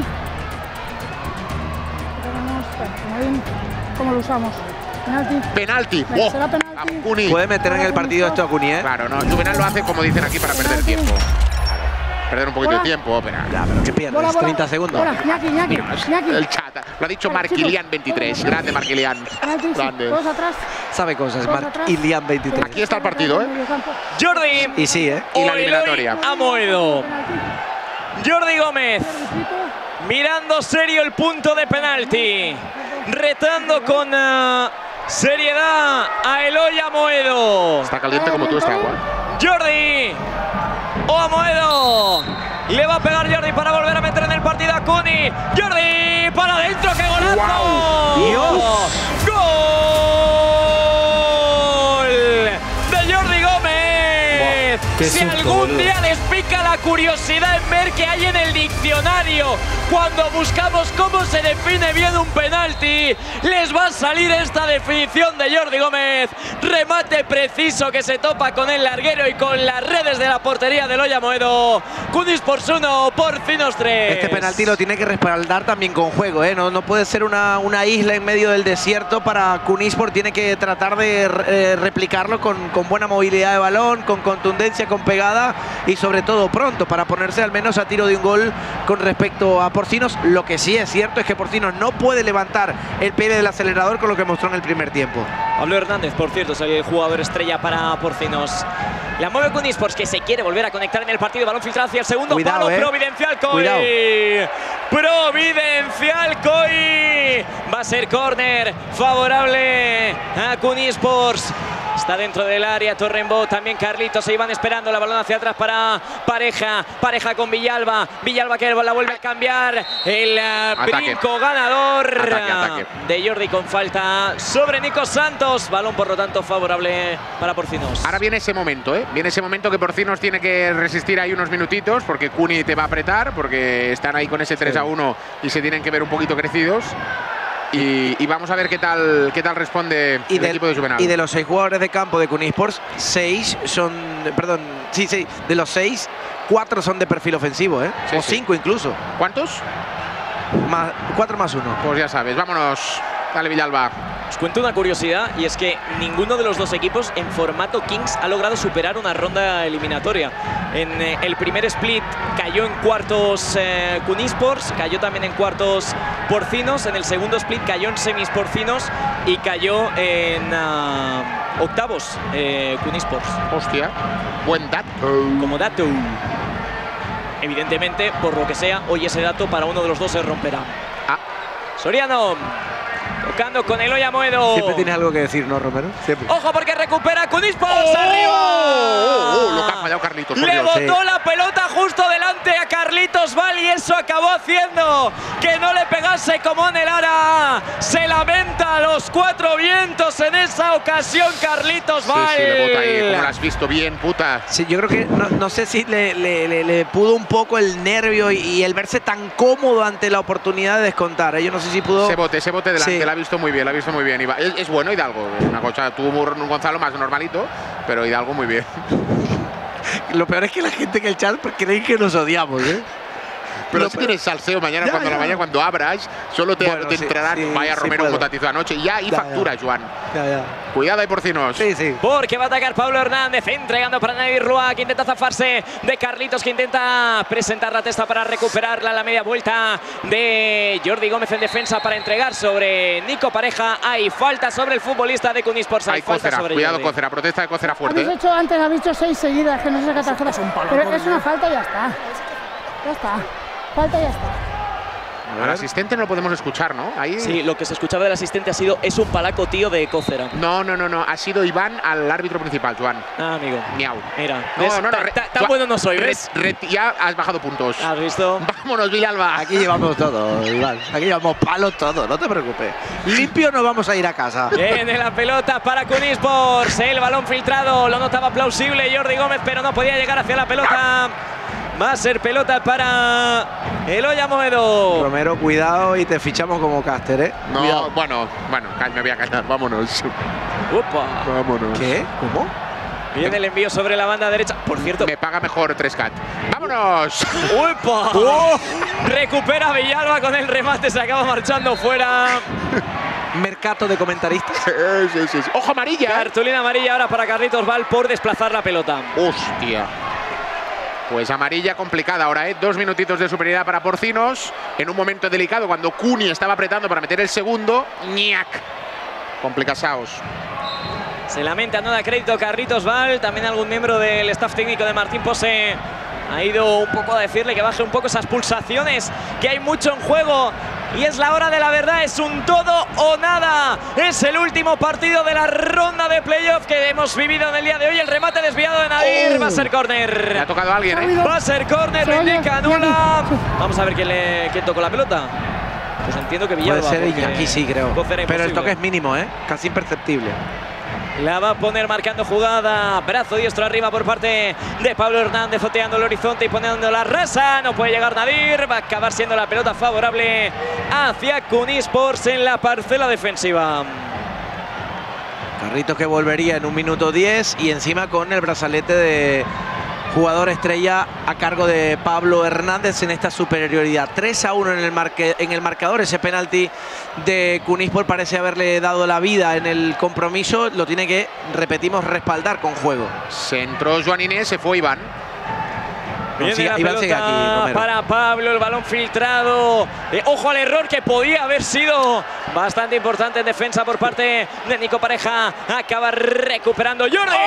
Tenemos, comodín. ¿Cómo lo usamos? Penalti. Penalti. Venga, ¡Oh! será penalti. A Kuni. Puede meter en el partido esto a Kuni, ¿eh? Claro, no. Juvenal lo hace como dicen aquí para perder tiempo. Perder un poquito de tiempo, pero. Ya, pero ¿qué pierdes? Bola, bola. 30 segundos. Bola, Ñaki, Ñaki, Ñaki. El chat. Lo ha dicho Marquilian 23. Grande Marquilian. Penalti, sí. Grande. Todos atrás. Sabe cosas, Todos Marc atrás. Ilian 23. Aquí está el partido, ¿eh? Jordi. Y sí, ¿eh? Y la Oiloy eliminatoria. Amoedo. Jordi Gómez. Mirando serio el punto de penalti. Retando con seriedad a Eloy Amoedo. Está caliente como tú, este agua. Jordi. O Amoedo. Le va a pegar Jordi para volver a meter en el partido a Kuni. Jordi para adentro. ¡Qué golazo! ¡Guau! ¡Dios! ¡Gol! De Jordi Gómez. Qué Si susto, algún boludo. día les pica la curiosidad en ver qué hay en el diccionario cuando buscamos cómo se define bien un penalti, les va a salir esta definición de Jordi Gómez. Remate preciso que se topa con el larguero y con las redes de la portería de Eloy Amoedo. Kun Esports 1, Porcinos 3. Este penalti lo tiene que respaldar también con juego, ¿eh? No puede ser una isla en medio del desierto. Para Kun Esports tiene que tratar de replicarlo con buena movilidad de balón, con contundencia, con pegada y sobre todo pronto para ponerse al menos a tiro de un gol con respecto a Porcinos. Lo que sí es cierto es que Porcinos no puede levantar el pie del acelerador con lo que mostró en el primer tiempo. Pablo Hernández, por cierto, es el jugador estrella para Porcinos. La mueve Kun Esports, que se quiere volver a conectar en el partido. Balón filtrado hacia el segundo Cuidado, palo. Providencial Coy. Cuidado. Providencial Coy. Va a ser córner favorable a Kun Esports. Está dentro del área Torrenbo, también Carlitos, se iban esperando, la balón hacia atrás para Pareja. Pareja con Villalba. Villalba que la vuelve a cambiar. El brinco ganador ataque. de Jordi con falta sobre Nico Santos. Balón, por lo tanto, favorable para Porcinos. Ahora viene ese momento, ¿eh? Viene ese momento que Porcinos tiene que resistir ahí unos minutitos porque Cuni te va a apretar, porque están ahí con ese 3-1 y se tienen que ver un poquito crecidos. Y vamos a ver qué tal responde el equipo de Juvenal. Y de los 6 jugadores de campo de Kunisports, 6 son… Perdón, sí, de los 6, 4 son de perfil ofensivo, ¿eh? Sí, o 5 incluso. ¿Cuántos? 4 más 1. Pues ya sabes, vámonos. Dale, Villalba. Os cuento una curiosidad, y es que ninguno de los dos equipos en formato Kings ha logrado superar una ronda eliminatoria. En el primer split cayó en cuartos Kunisports, cayó también en cuartos Porcinos. En el segundo split cayó en semis Porcinos y cayó en octavos Kunisports. Hostia, buen dato. Como dato. Evidentemente, por lo que sea, hoy ese dato para uno de los dos se romperá. Soriano. Tocando con Eloy Amoedo. Siempre tienes algo que decir, ¿no, Romero? Siempre. Ojo, porque recupera Kunisports. ¡Arriba! Lo que ha fallado Carlitos. Le botó la pelota justo delante a Carlitos Val y eso acabó haciendo que no le pegase como en el ara. Se lamenta a los 4 vientos en esa ocasión Carlitos Val. Sí, le bota ahí. Como lo has visto bien, puta. Sí, yo creo que no sé si le pudo un poco el nervio y el verse tan cómodo ante la oportunidad de descontar. Yo no sé si pudo… Ese bote delante, Sí. la ha visto muy bien, Es bueno Hidalgo, una cosa, tuvo un Gonzalo más normalito, pero Hidalgo muy bien. Lo peor es que la gente en el chat cree que nos odiamos, ¿eh? Pero si tienes salseo mañana, cuando abras, solo te entrarán. Vaya Romero, un botazo anoche. Y ya, y factura, Joan. Cuidado ahí, Porcinos. Sí. Porque va a atacar Pablo Hernández, entregando para Nadir Rua, que intenta zafarse de Carlitos, que intenta presentar la testa para recuperarla. La media vuelta de Jordi Gómez en defensa para entregar sobre Nico Pareja. Hay falta sobre el futbolista de Kunisports. Hay Cócera, cuidado Cócera, protesta de Cócera fuerte. Habéis hecho antes, habéis hecho 6 seguidas, que no sé qué tarjeta. Pero es una falta y ya está. Ya está. Falta y ya está. Al asistente no lo podemos escuchar, ¿no? Ahí… Sí, lo que se escuchaba del asistente ha sido es un palaco tío de Cócera. No. Ha sido Iván al árbitro principal, Joan. Amigo. Miau. Mira. No. Tan bueno no soy, ¿ves? Ya has bajado puntos. ¿Has visto? Vámonos, Villalba. Aquí llevamos todo, Iván. Aquí llevamos palos todo, no te preocupes. Limpio nos vamos a ir a casa. Viene la pelota para Kunisports. El balón filtrado, lo notaba plausible Jordi Gómez, pero no podía llegar hacia la pelota. Va a ser pelota para Eloy Amoedo. Romero, cuidado y te fichamos como caster, ¿eh? No, Cuidado. bueno, me voy a callar. Vámonos. Upa. Vámonos. ¿Qué? ¿Cómo? Viene el envío sobre la banda derecha. Por cierto, Me paga mejor 3Cat. ¡Vámonos! ¡Upa! Recupera Villalba con el remate, se acaba marchando fuera. Mercato de comentaristas. Sí. ¡Ojo, amarilla! Cartulina amarilla ahora para Carlitos Val por desplazar la pelota. ¡Hostia! Pues amarilla complicada ahora, ¿eh? 2 minutitos de superioridad para Porcinos. En un momento delicado, cuando Cuni estaba apretando para meter el segundo. ¡Ñac! Complicasaos. Se lamenta, no da crédito Carlitos Val. También algún miembro del staff técnico de Martín Pose ha ido un poco a decirle que baje un poco esas pulsaciones, que hay mucho en juego. Y es la hora de la verdad, es un todo o nada. Es el último partido de la ronda de playoff que hemos vivido en el día de hoy. El remate desviado de Nadir, va a ser córner. Le ha tocado a alguien, ¿eh? Va a ser córner, lo indica Nula. Vamos a ver quién tocó la pelota. Pues entiendo que Villalba. Puede ser Iñaki, sí, creo. Pero el toque es mínimo, ¿eh? Casi imperceptible. La va a poner marcando jugada. Brazo diestro arriba por parte de Pablo Hernández, zoteando el horizonte y poniendo la rasa. No puede llegar Nadir. Va a acabar siendo la pelota favorable hacia Kunisports en la parcela defensiva. Carritos que volvería en 1 minuto 10 y encima con el brazalete de jugador estrella a cargo de Pablo Hernández en esta superioridad. 3-1 en el marcador. Ese penalti de Kunisports parece haberle dado la vida en el compromiso. Lo tiene que, repetimos, respaldar con juego. Se entró Joan Inés, se fue Iván. Viene la Iván sigue aquí, Romero. para Pablo, el balón filtrado. Ojo al error que podía haber sido bastante importante en defensa por parte de Nico Pareja. Acaba recuperando Jordi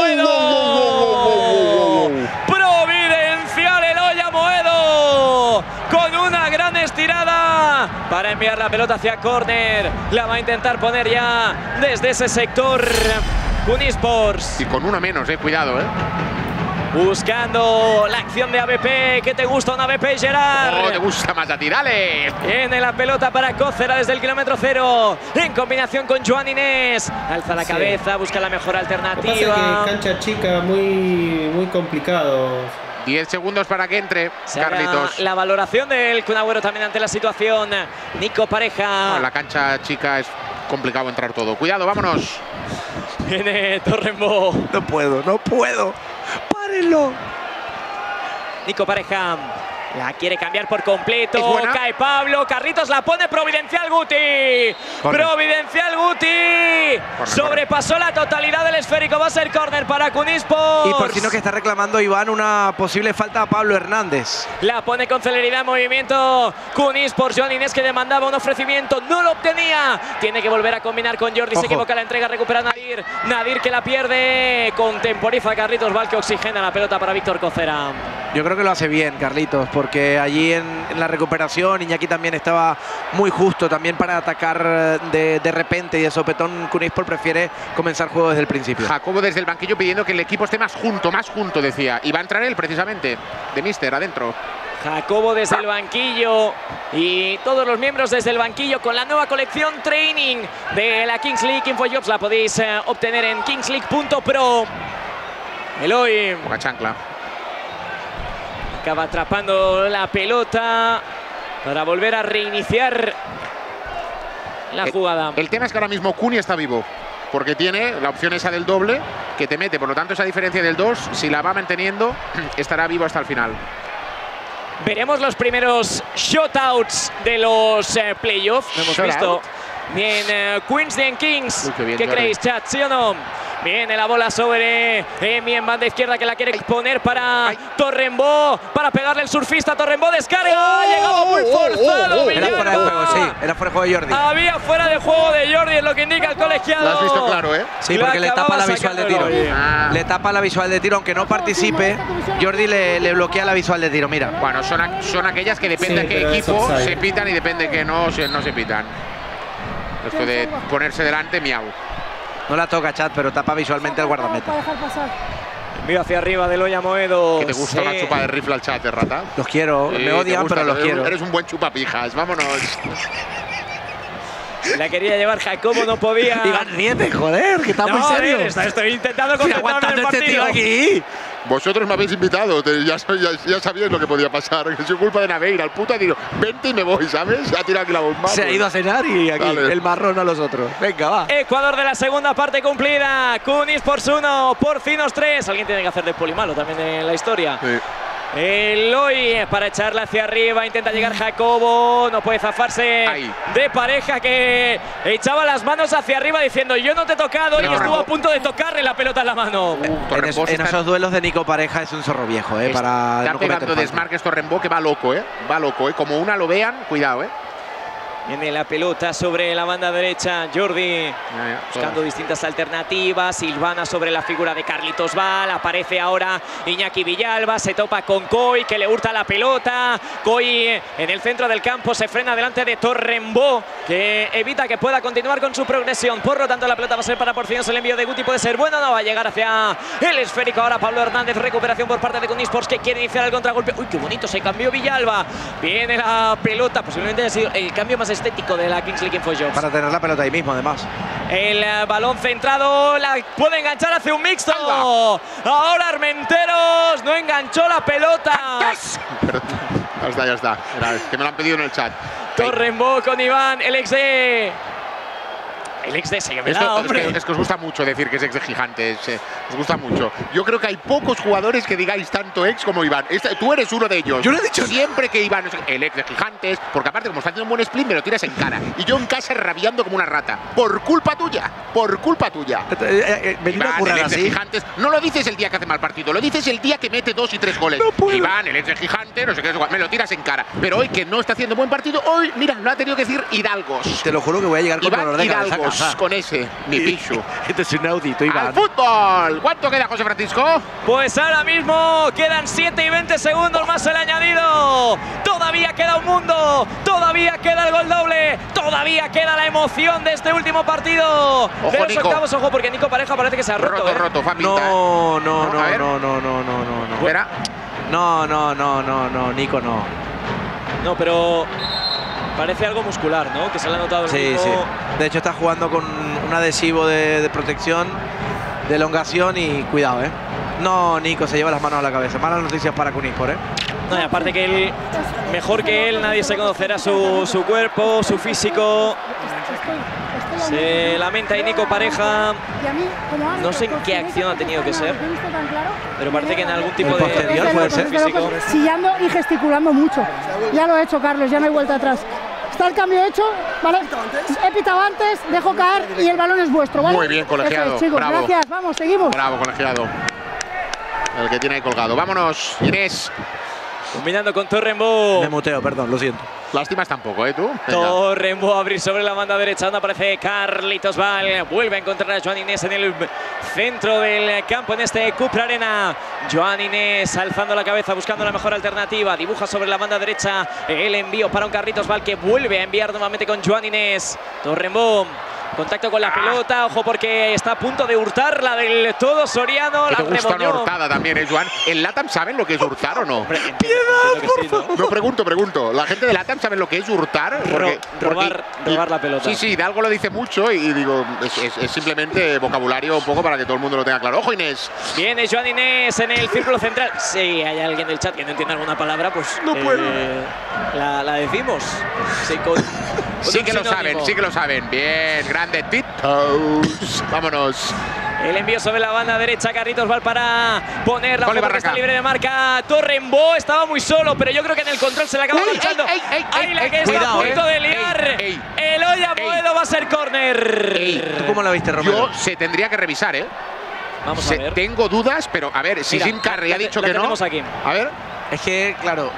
Amoedo. Providencial Eloy Amoedo con una gran estirada para enviar la pelota hacia córner. La va a intentar poner ya desde ese sector Kunisports. Y con uno menos, cuidado, Buscando la acción de ABP. ¿Qué te gusta un ABP, Gerard? Oh, te gusta más a ti, dale. Tiene la pelota para Cócera desde el kilómetro 0. En combinación con Joan Inés. Alza la cabeza, busca la mejor alternativa. Lo que pasa es que cancha chica, muy complicado. 10 segundos para que entre, Carlitos. La valoración del Kun Agüero también ante la situación. Nico Pareja. No, la cancha chica es complicado entrar todo. Cuidado, vámonos. Viene Torrembó. No puedo. ¡Párenlo! Nico Pareja. La quiere cambiar por completo. Cae Pablo. Carlitos la pone. Providencial Guti. Providencial Guti. Sobrepasó la totalidad del esférico. Va a ser córner para Kunisports. Y por si no, que está reclamando Iván una posible falta a Pablo Hernández. La pone con celeridad en movimiento Kunisports. Joan Inés, que demandaba un ofrecimiento, no lo obtenía. Tiene que volver a combinar con Jordi. Se equivoca la entrega. Recupera Nadir. Nadir, que la pierde. Contemporiza Carlitos Val, que oxigena la pelota para Víctor Cócera. Yo creo que lo hace bien, Carlitos, porque allí en la recuperación Iñaki también estaba muy justo también para atacar de repente, y de sopetón Kunisports prefiere comenzar el juego desde el principio. Jacobo desde el banquillo pidiendo que el equipo esté más junto, decía. Y va a entrar él precisamente, de míster, adentro. Jacobo desde el banquillo y todos los miembros desde el banquillo con la nueva colección Training de la Kings League InfoJobs. La podéis obtener en kingsleague.pro. Eloy. Poca chancla. Acaba atrapando la pelota para volver a reiniciar la jugada. El tema es que ahora mismo Kuni está vivo, porque tiene la opción esa del doble que te mete. Por lo tanto, esa diferencia del 2, si la va manteniendo, estará vivo hasta el final. Veremos los primeros shotouts de los playoffs. No hemos visto ni en Queens ni en Kings. Uy, ¿Qué creéis, chat? ¿Sí o no? Viene la bola sobre Emi en banda izquierda, que la quiere poner para Torrembó, para pegarle el surfista. Torrembó descarga, ha llegado muy forzado. Era fuera de juego, sí, era fuera de juego de Jordi. Había fuera de juego de Jordi, es lo que indica el colegiado. Lo has visto claro, Sí, porque le tapa la visual de tiro. Le tapa la visual de tiro, aunque no participe. Jordi le bloquea la visual de tiro, mira. Bueno, son aquellas que depende de qué equipo se pitan y depende de que no se pitan. Esto de ponerse delante, miau. No la toca, chat, pero tapa visualmente al guardameta. Envío hacia arriba de Eloy Amoedo. Que te gusta la chupa de rifle al chat, rata. Los quiero, me odian, pero los quiero. Eres un buen chupapijas, vámonos. La quería llevar Jacobo, no podía. Iván, ríete, joder, que está muy serio. Estoy intentando concentrarme en el partido. Tío aquí. Vosotros me habéis invitado, ya sabíais lo que podía pasar. Es culpa de Naveira, el puto ha dicho, vente y me voy, ¿sabes? Ha tirado aquí la bomba. Se ha ido a cenar y aquí el marrón a los otros. Venga, va. Ecuador de la segunda parte cumplida. Kunisports 1, Porcinos 3. Alguien tiene que hacer de polimalo también en la historia. Sí. Eloy para echarla hacia arriba, intenta llegar Jacobo, no puede zafarse de Pareja, que echaba las manos hacia arriba diciendo yo no te he tocado, y estuvo a punto de tocarle la pelota en la mano. En esos duelos de Nico Pareja es un zorro viejo, para está pegando desmarques Torrembó, que va loco, va loco, como una lo vean, cuidado, Viene la pelota sobre la banda derecha, Jordi buscando distintas alternativas. Silvana sobre la figura de Carlitos Val. Aparece ahora Iñaki Villalba, se topa con Coy, que le hurta la pelota. Coy en el centro del campo se frena delante de Torrembó, que evita que pueda continuar con su progresión. Por lo tanto, la pelota va a ser para Porcinos. El envío de Guti puede ser bueno, no va a llegar hacia el esférico. Ahora Pablo Hernández, recuperación por parte de Kunisports, que quiere iniciar el contragolpe. Uy, qué bonito se cambió Villalba. Viene la pelota, posiblemente haya sido el cambio más estético de la Kings League InfoJobs. Para tener la pelota ahí mismo, además. El balón centrado, la puede enganchar hacia un mixto. Ahora Armenteros no enganchó la pelota. Ya está. Que me lo han pedido en el chat. Torrembó con Iván, el ex de... El ex de ese, es que os gusta mucho decir que es ex de Gigantes. Os gusta mucho. Yo creo que hay pocos jugadores que digáis tanto ex como Iván. Tú eres uno de ellos. Yo lo he dicho. Siempre que Iván es el ex de Gigantes, porque aparte, como está haciendo un buen split, me lo tiras en cara. Y yo en casa rabiando como una rata. Por culpa tuya. Por culpa tuya. Iván, el ex de Gigantes. No lo dices el día que hace mal partido. Lo dices el día que mete 2 y 3 goles. No Iván, el ex de Gigantes, no sé qué, me lo tiras en cara. Pero hoy que no está haciendo buen partido, hoy, mira, lo ha tenido que decir Hidalgos. Te lo juro que voy a llegar con dolor de cabeza. pasar. Con ese, mi pichu. Este es un audito, Iván. ¡Al fútbol! ¿Cuánto queda, José Francisco? Pues ahora mismo quedan 7 y 20 segundos más el añadido. Todavía queda un mundo. Todavía queda el gol doble. Todavía queda la emoción de este último partido. Ojo, de los Nico. octavos, ojo, porque Nico Pareja parece que se ha roto. Roto, fa pinta, No. A ver. No. Espera. No, Nico no. No, pero parece algo muscular, ¿no? Que se le ha notado el Sí, Nico. sí. De hecho está jugando con un adhesivo de protección, de elongación y cuidado, ¿eh? No, Nico se lleva las manos a la cabeza. Malas noticias para Kunispor, ¿eh? No, y aparte que él, mejor que él, nadie se conocerá su cuerpo, su físico. Se lamenta y Nico Pareja. No sé en qué acción ha tenido que ser, pero parece que en algún tipo de posterior puede ser. físico. Chillando y gesticulando mucho. Ya lo he hecho, Carlos, ya no hay vuelta atrás. Está el cambio hecho, ¿vale? He pitado antes, dejo caer y el balón es vuestro, ¿vale? Muy bien, colegiado. Eso es, chicos, Bravo. gracias, vamos, seguimos. Bravo, colegiado. El que tiene ahí colgado. Vámonos, Inés. Combinando con Torrenbo. Me muteo, perdón, lo siento. Lástimas tampoco, ¿eh? Tú. Venga. Torrenbo a abrir sobre la banda derecha, donde aparece Carlitos Val. Vuelve a encontrar a Joan Inés en el centro del campo en este Cupra Arena. Joan Inés alzando la cabeza, buscando la mejor alternativa. Dibuja sobre la banda derecha el envío para un Carlitos Val que vuelve a enviar nuevamente con Joan Inés. Torrenbo. Contacto con la pelota, ojo porque está a punto de hurtarla del todo Soriano. Que La te gusta una remoñó. hurtada también, ¿eh, Joan? ¿En LATAM saben lo que es hurtar o no? Entiendo que sí, ¿no? No, pregunto. ¿La gente de LATAM sabe lo que es hurtar? Robar la pelota. Sí, de algo lo dice mucho y digo, es simplemente vocabulario un poco para que todo el mundo lo tenga claro. ¡Ojo, Inés! Viene Joan Inés en el círculo central. Si hay alguien del chat que no entiende alguna palabra, pues No puedo. La decimos. Sí, Sí que lo saben, sí que lo saben. Bien, grande Titos. Vámonos. El envío sobre la banda derecha, Carlitos Val para poner la Gol y bola que está Barraca. libre de marca. Torrenbo estaba muy solo, pero yo creo que en el control se le acaba marchando. Ahí la que está a cuidado, punto de liar. Ey. Eloy Amoedo va a ser córner. ¿Tú cómo la viste, Romero? Yo se tendría que revisar, ¿eh? Vamos a ver. Tengo dudas, pero a ver, si Mira, Jim Carrey ha dicho la que no. tenemos aquí. A ver. Es que, claro,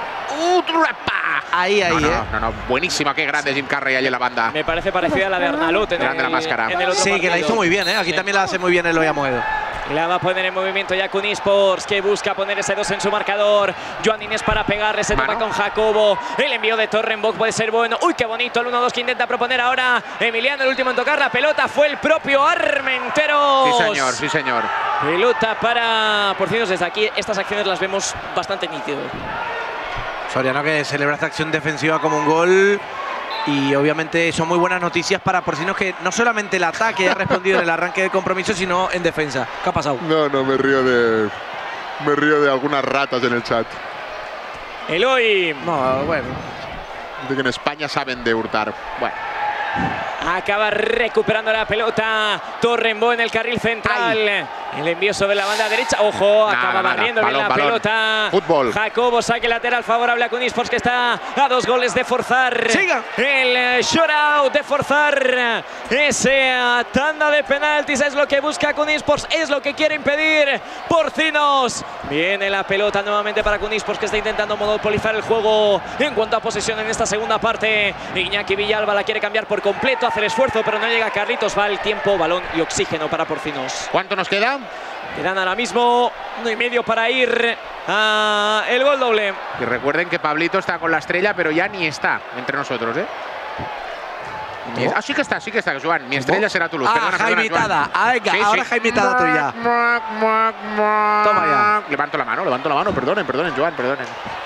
Ahí, ahí, no, buenísima, qué grande Jim Carrey ahí en la banda. Me parece parecida a la de Arnalut en Grande la el, máscara. en el otro sí, que la partido. hizo muy bien, ¿eh? Aquí Sí. también la hace muy bien Eloy Amoedo. La va a poner en movimiento ya Kunispor, que busca poner ese 2 en su marcador. Joan Inés para pegarle, se topa Mano. con Jacobo. El envío de Torrenbo puede ser bueno. Uy, qué bonito el 1-2 que intenta proponer ahora Emiliano. El último en tocar la pelota fue el propio Armenteros. Sí, señor, sí, señor. Pelota para Porcinos. Desde aquí estas acciones las vemos bastante nítido. Soriano que celebra esta acción defensiva como un gol. Y obviamente son muy buenas noticias para Porcinos, que no solamente el ataque ha respondido en el arranque de compromiso, sino en defensa. ¿Qué ha pasado? No, me río de algunas ratas en el chat. Eloy. No, bueno. De que en España saben de hurtar. Bueno. Acaba recuperando la pelota Torrenbo en el carril central. El envío sobre la banda derecha. Ojo, acaba barriendo bien la pelota. Fútbol. Jacobo, saque lateral favorable a Kunispor, que está a 2 goles de forzar. ¡Siga! El shootout de forzar esa tanda de penaltis. Es lo que busca Kunispor, es lo que quiere impedir Porcinos. Viene la pelota nuevamente para Kunispor, que está intentando monopolizar el juego en cuanto a posesión en esta segunda parte. Iñaki Villalba la quiere cambiar por completo, hace el esfuerzo, pero no llega Carlitos Val. Tiempo, balón y oxígeno para Porcinos. ¿Cuánto nos queda? Quedan ahora mismo 1,5 para ir a el gol doble. Y recuerden que Pablito está con la estrella, pero ya ni está entre nosotros, ¿eh? ¿No? Sí que está, Joan. Mi estrella será tu luz. Perdona, Jaimitada. Joan. Venga, ahora Jaimitada tuya. Toma ya. Levanto la mano. Perdonen, Joan, perdonen.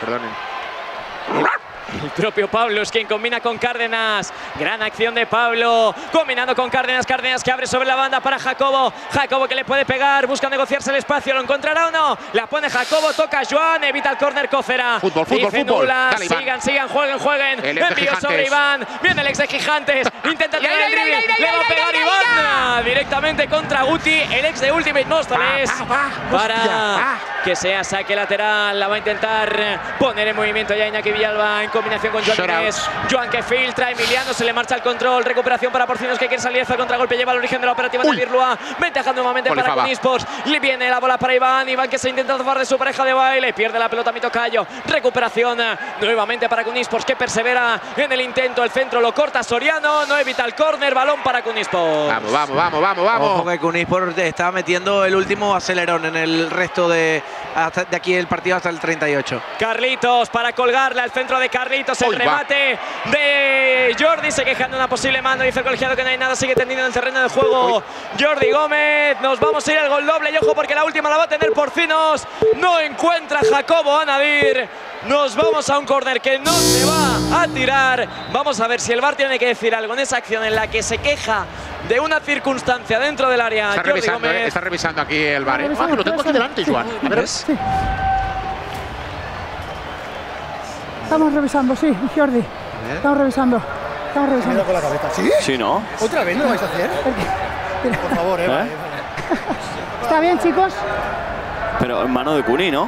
El propio Pablo es quien combina con Cárdenas. Gran acción de Pablo. Combinando con Cárdenas. Cárdenas que abre sobre la banda para Jacobo. Jacobo que le puede pegar. Busca negociarse el espacio. ¿Lo encontrará o no? La pone Jacobo. Toca a Joan. Evita el córner Cócera. Fútbol. Dice Nula, Dale, Iván. sigan, jueguen. El ex de Envío sobre Gigantes. Iván. Viene el ex de Gigantes. Intenta tirar el drible. Le va a pegar Iván. Directamente contra Guti. El ex de Ultimate Móstoles. Para que sea saque lateral. La va a intentar poner en movimiento ya Iñaki Villalba en combinación con Joan Inés. Joan que filtra, Emiliano se le marcha el control. Recuperación para Porcinos que quiere salir hacia el contragolpe. Lleva al origen de la operativa de Birlua. Ventaja nuevamente para Kunisports. Le viene la bola para Iván. Iván que se intenta zafar de su pareja de baile. Pierde la pelota Mito Cayo. Recuperación nuevamente para Kunisports que persevera en el intento. El centro lo corta Soriano. No evita el córner. Balón para Kunisports. Vamos. Ojo que Kunisports está metiendo el último acelerón en el resto de aquí el partido hasta el 38. Carlitos para colgarle al centro de Carlitos. El remate de Jordi. Se queja de una posible mano. Dice el colegiado que no hay nada. Sigue tendido en el terreno de juego Jordi Gómez. Nos vamos a ir al gol doble. Y ojo porque la última la va a tener Porcinos. No encuentra Jacobo a Nadir. Nos vamos a un córner que no se va a tirar. Vamos a ver si el VAR tiene que decir algo en esa acción en la que se queja de una circunstancia dentro del área. Está revisando aquí el VAR. Lo tengo aquí delante, Joan. A ver. Sí. Estamos revisando, sí, Jordi. Estamos revisando. Mira con la cabeza. ¿Sí? Sí, ¿no? ¿Otra vez no lo vais a hacer? Por favor, Eva. ¿Está bien, chicos? Pero en mano de Cuni, ¿no?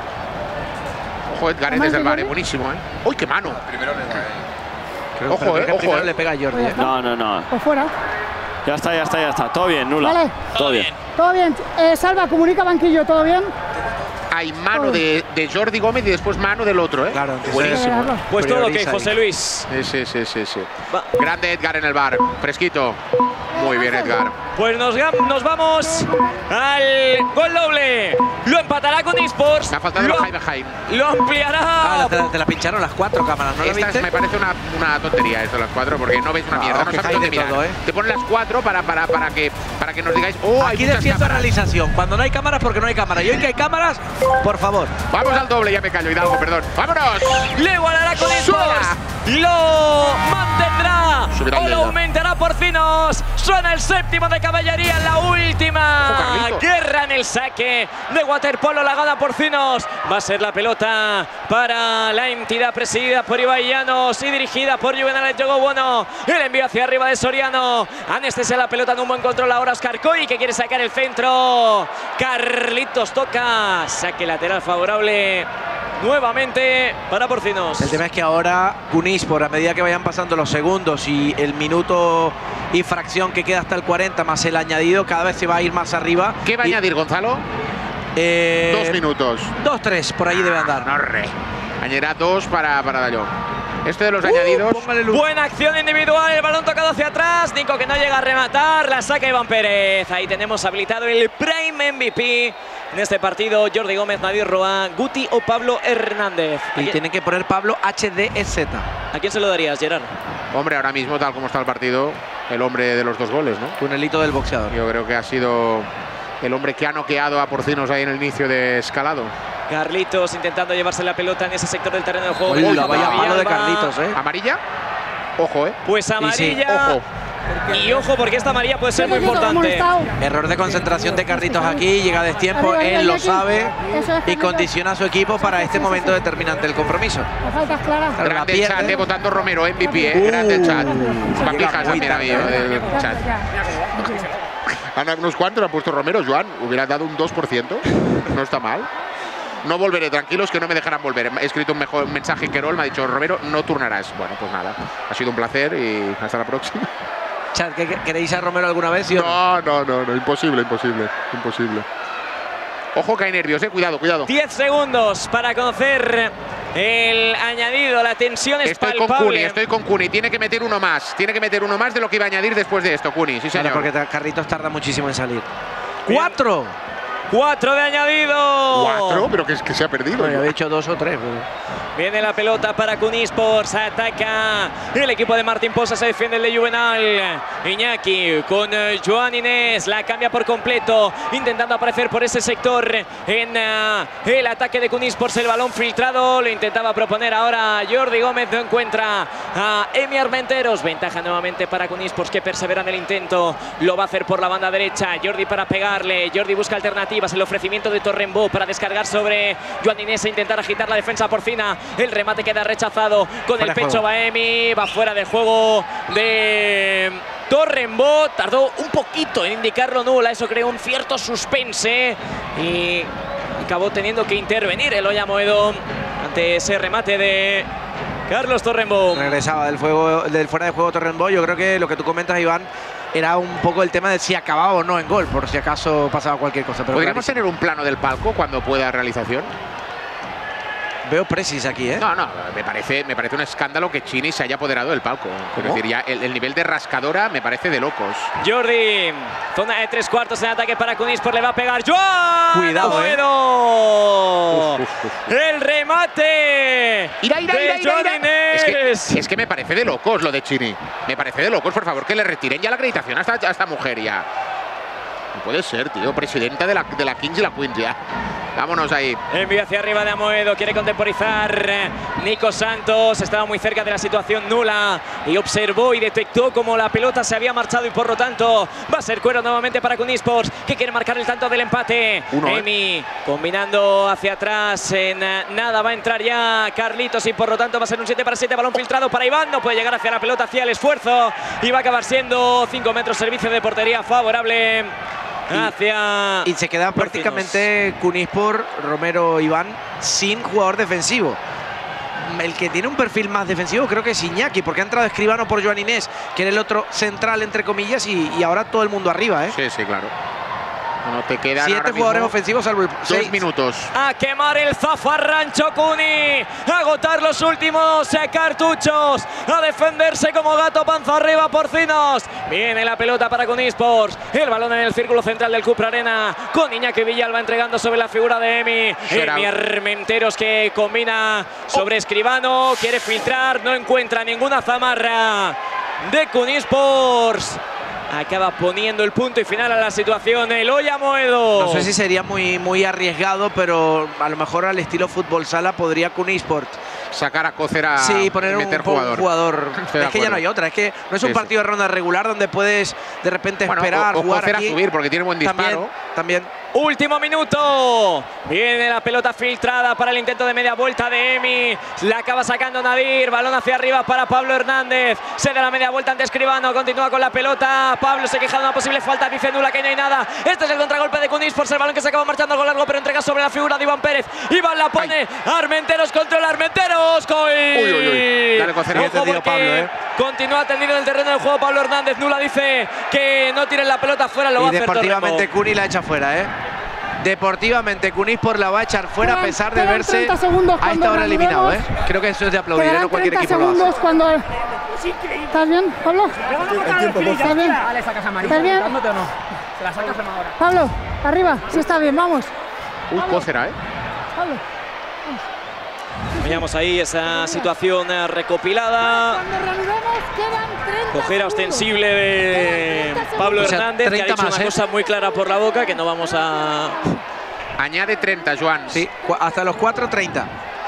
Ojo, Edgar desde el VAR, buenísimo, ¡Uy, qué mano! Primero le Ojo, primero le pega a Jordi. No. Por fuera. Ya está. Todo bien, Nula. Vale. Todo bien. Todo bien. Salva, comunica banquillo, ¿todo bien? Hay mano de Jordi Gómez y después mano del otro, Claro, buenísimo. Pues todo ok, José Luis. Sí. Grande Edgar en el VAR, fresquito. Muy bien, Edgar. Pues nos vamos al gol doble. Lo empatará Kunisports. Me ha faltado Jaime Jaime. Lo ampliará. Te la pincharon las 4 cámaras, ¿no? Esta me parece una tontería, esto las 4, porque no veis una mierda. No sabéis dónde mirar. Te ponen las 4 para que nos digáis. Aquí defiendo realización. Cuando no hay cámaras, porque no hay cámaras. Y hoy que hay cámaras, por favor. Vamos al doble, ya me callo, Hidalgo, perdón. ¡Vámonos! Le igualará Kunisports. Lo mantendrá o lo aumentará Porcinos. Suena el séptimo de caballería en la última guerra en el saque de waterpolo. La gana Porcinos. Va a ser la pelota para la entidad presidida por Ibai Llanos y dirigida por Juvenal Jogo Bueno. El envío hacia arriba de Soriano. Anestesia la pelota en un buen control ahora Oscar Coy, que quiere sacar el centro. Carlitos toca. Saque lateral favorable nuevamente para Porcinos. El tema es que ahora Kunisports, a medida que vayan pasando los segundos y el minuto y fracción que queda hasta el 40 más el añadido, cada vez se va a ir más arriba. ¿Qué va a añadir, Gonzalo? 2 minutos. 2-3, por ahí debe andar. Añadirá 2 para Dalló. Este de los añadidos. Buena acción individual, el balón tocado hacia atrás. Nico que no llega a rematar, la saca Iván Pérez. Ahí tenemos habilitado el Prime MVP en este partido. Jordi Gómez, Nadir Roa, Guti o Pablo Hernández. Y tienen que poner Pablo HDZ. ¿A quién se lo darías, Gerard? Hombre, ahora mismo, tal como está el partido, el hombre de los 2 goles, ¿no? Tunelito del boxeador. Yo creo que ha sido el hombre que ha noqueado a Porcinos ahí en el inicio de escalado. Carlitos intentando llevarse la pelota en ese sector del terreno de juego. Vaya palo de Carlitos, ¿Amarilla? Ojo, Pues amarilla. Sí, ojo. Y ojo, porque esta amarilla puede ser muy importante. Error de concentración de Carlitos aquí, llega a destiempo, él lo sabe y condiciona a su equipo para este momento determinante del compromiso. Grande chat, votando Romero, MVP, grande chat. Papijas también amigo del chat. Unos cuantos han puesto Romero, Joan, hubiera dado un 2%, no está mal. No volveré, tranquilos que no me dejarán volver. He escrito un mensaje en Querol, me ha dicho Romero, no turnarás. Bueno, pues nada, ha sido un placer y hasta la próxima. Chat, ¿queréis a Romero alguna vez? No, imposible. Ojo que hay nervios, cuidado. 10 segundos para conocer el añadido, la tensión es palpable. Estoy con Cuni, tiene que meter uno más. Tiene que meter uno más de lo que iba a añadir después de esto, Cuni, sí señor. Porque Carlitos tarda muchísimo en salir. 4 de añadido. 4, pero que se ha perdido. Bueno, yo había hecho 2 o 3. Viene la pelota para Kunisports, ataca el equipo de Martín Poza, se defiende el de Juvenal. Iñaki con Joan Inés, la cambia por completo, intentando aparecer por ese sector en el ataque de Kunisports. El balón filtrado, lo intentaba proponer ahora Jordi Gómez, no encuentra a Emi Armenteros. Ventaja nuevamente para Kunisports, que persevera en el intento, lo va a hacer por la banda derecha. Jordi para pegarle, Jordi busca alternativas, el ofrecimiento de Torrenbó para descargar sobre Joan Inés e intentar agitar la defensa porcina. El remate queda rechazado con el pecho Baemi, va fuera del juego de Torrenbó. Tardó un poquito en indicarlo Nula, eso creó un cierto suspense y acabó teniendo que intervenir el Eloy Amoedo ante ese remate de Carlos Torrembó. Regresaba del fuera de juego Torrembó. Yo creo que lo que tú comentas, Iván, era un poco el tema de si acababa o no en gol, por si acaso pasaba cualquier cosa. Pero ¿podríamos tener un plano del palco cuando pueda realización? Veo presis aquí, ¿eh? No, me parece un escándalo que Chini se haya apoderado del palco. Es decir, ya el nivel de rascadora me parece de locos. Jordi, zona de 3/4 en ataque para Kunispor, le va a pegar Joan. Cuidado, El remate. ¡Ira! Es que me parece de locos lo de Chini. Me parece de locos, por favor, que le retiren ya la acreditación a esta mujer ya. No puede ser, tío. Presidenta de la Kings y la Queens ya. Vámonos ahí. Envío hacia arriba de Amoedo, quiere contemporizar Nico Santos, estaba muy cerca de la situación nula y observó y detectó como la pelota se había marchado y por lo tanto va a ser cuero nuevamente para Kunispor, que quiere marcar el tanto del empate. Emi combinando hacia atrás, en nada va a entrar ya Carlitos y por lo tanto va a ser un 7-7, balón filtrado para Iván, no puede llegar hacia la pelota, hacia el esfuerzo y va a acabar siendo 5 metros, servicio de portería favorable. Y se queda prácticamente Kunispor, Romero, Iván, sin jugador defensivo. El que tiene un perfil más defensivo creo que es Iñaki, porque ha entrado Escribano por Joan Inés, que era el otro central, entre comillas, y ahora todo el mundo arriba, ¿eh? Sí, claro. No te quedan 7 jugadores ofensivos salvo el 2 minutos. A quemar el zafarrancho Cuni, a agotar los últimos cartuchos, a defenderse como gato panza arriba Porcinos. Viene la pelota para Kunispor, el balón en el círculo central del Cupra Arena, con Iñaki Villalba entregando sobre la figura de Emi Armenteros, que combina sobre Escribano, quiere filtrar, no encuentra ninguna zamarra de Kunispor. Acaba poniendo el punto y final a la situación Eloy Amoedo. No sé si sería muy arriesgado, pero a lo mejor al estilo fútbol sala podría Kunispor sacar a Cócera, sí, poner meter un jugador. Es que ya no hay otra, es que no es un partido de ronda regular donde puedes de repente esperar, jugar Cócera aquí. Subir porque tiene buen disparo. También. Último minuto. Viene la pelota filtrada para el intento de media vuelta de Emi. La acaba sacando Nadir. Balón hacia arriba para Pablo Hernández. Se da la media vuelta ante Escribano. Continúa con la pelota. Pablo se queja de una posible falta. Dice Nula que no hay nada. Este es el contragolpe de Kunispor. El balón que se acaba marchando con largo, pero entrega sobre la figura de Iván Pérez. Iván la pone. Armenteros controla Armenteros. Dale, Ojo, Pablo, continúa tendido en el terreno del juego Pablo Hernández. Nula dice que no tiren la pelota fuera. Lo va a hacer deportivamente Cuni la echa fuera, Deportivamente Kunispor la va a echar fuera a pesar de verse a esta hora eliminado, Creo que eso es de aplaudir, no cualquier equipo lo hace. Cuando... ¿Estás bien, Pablo? ¿Estás bien? ¿Estás bien? Pablo, arriba, sí está bien, vamos. Cócera, Pablo. Veamos ahí esa situación recopilada. Cojera ostensible de Pablo Hernández, que ha dicho una cosa muy clara por la boca, que no vamos a... Añade 30, Joan. Sí, hasta los 4:30.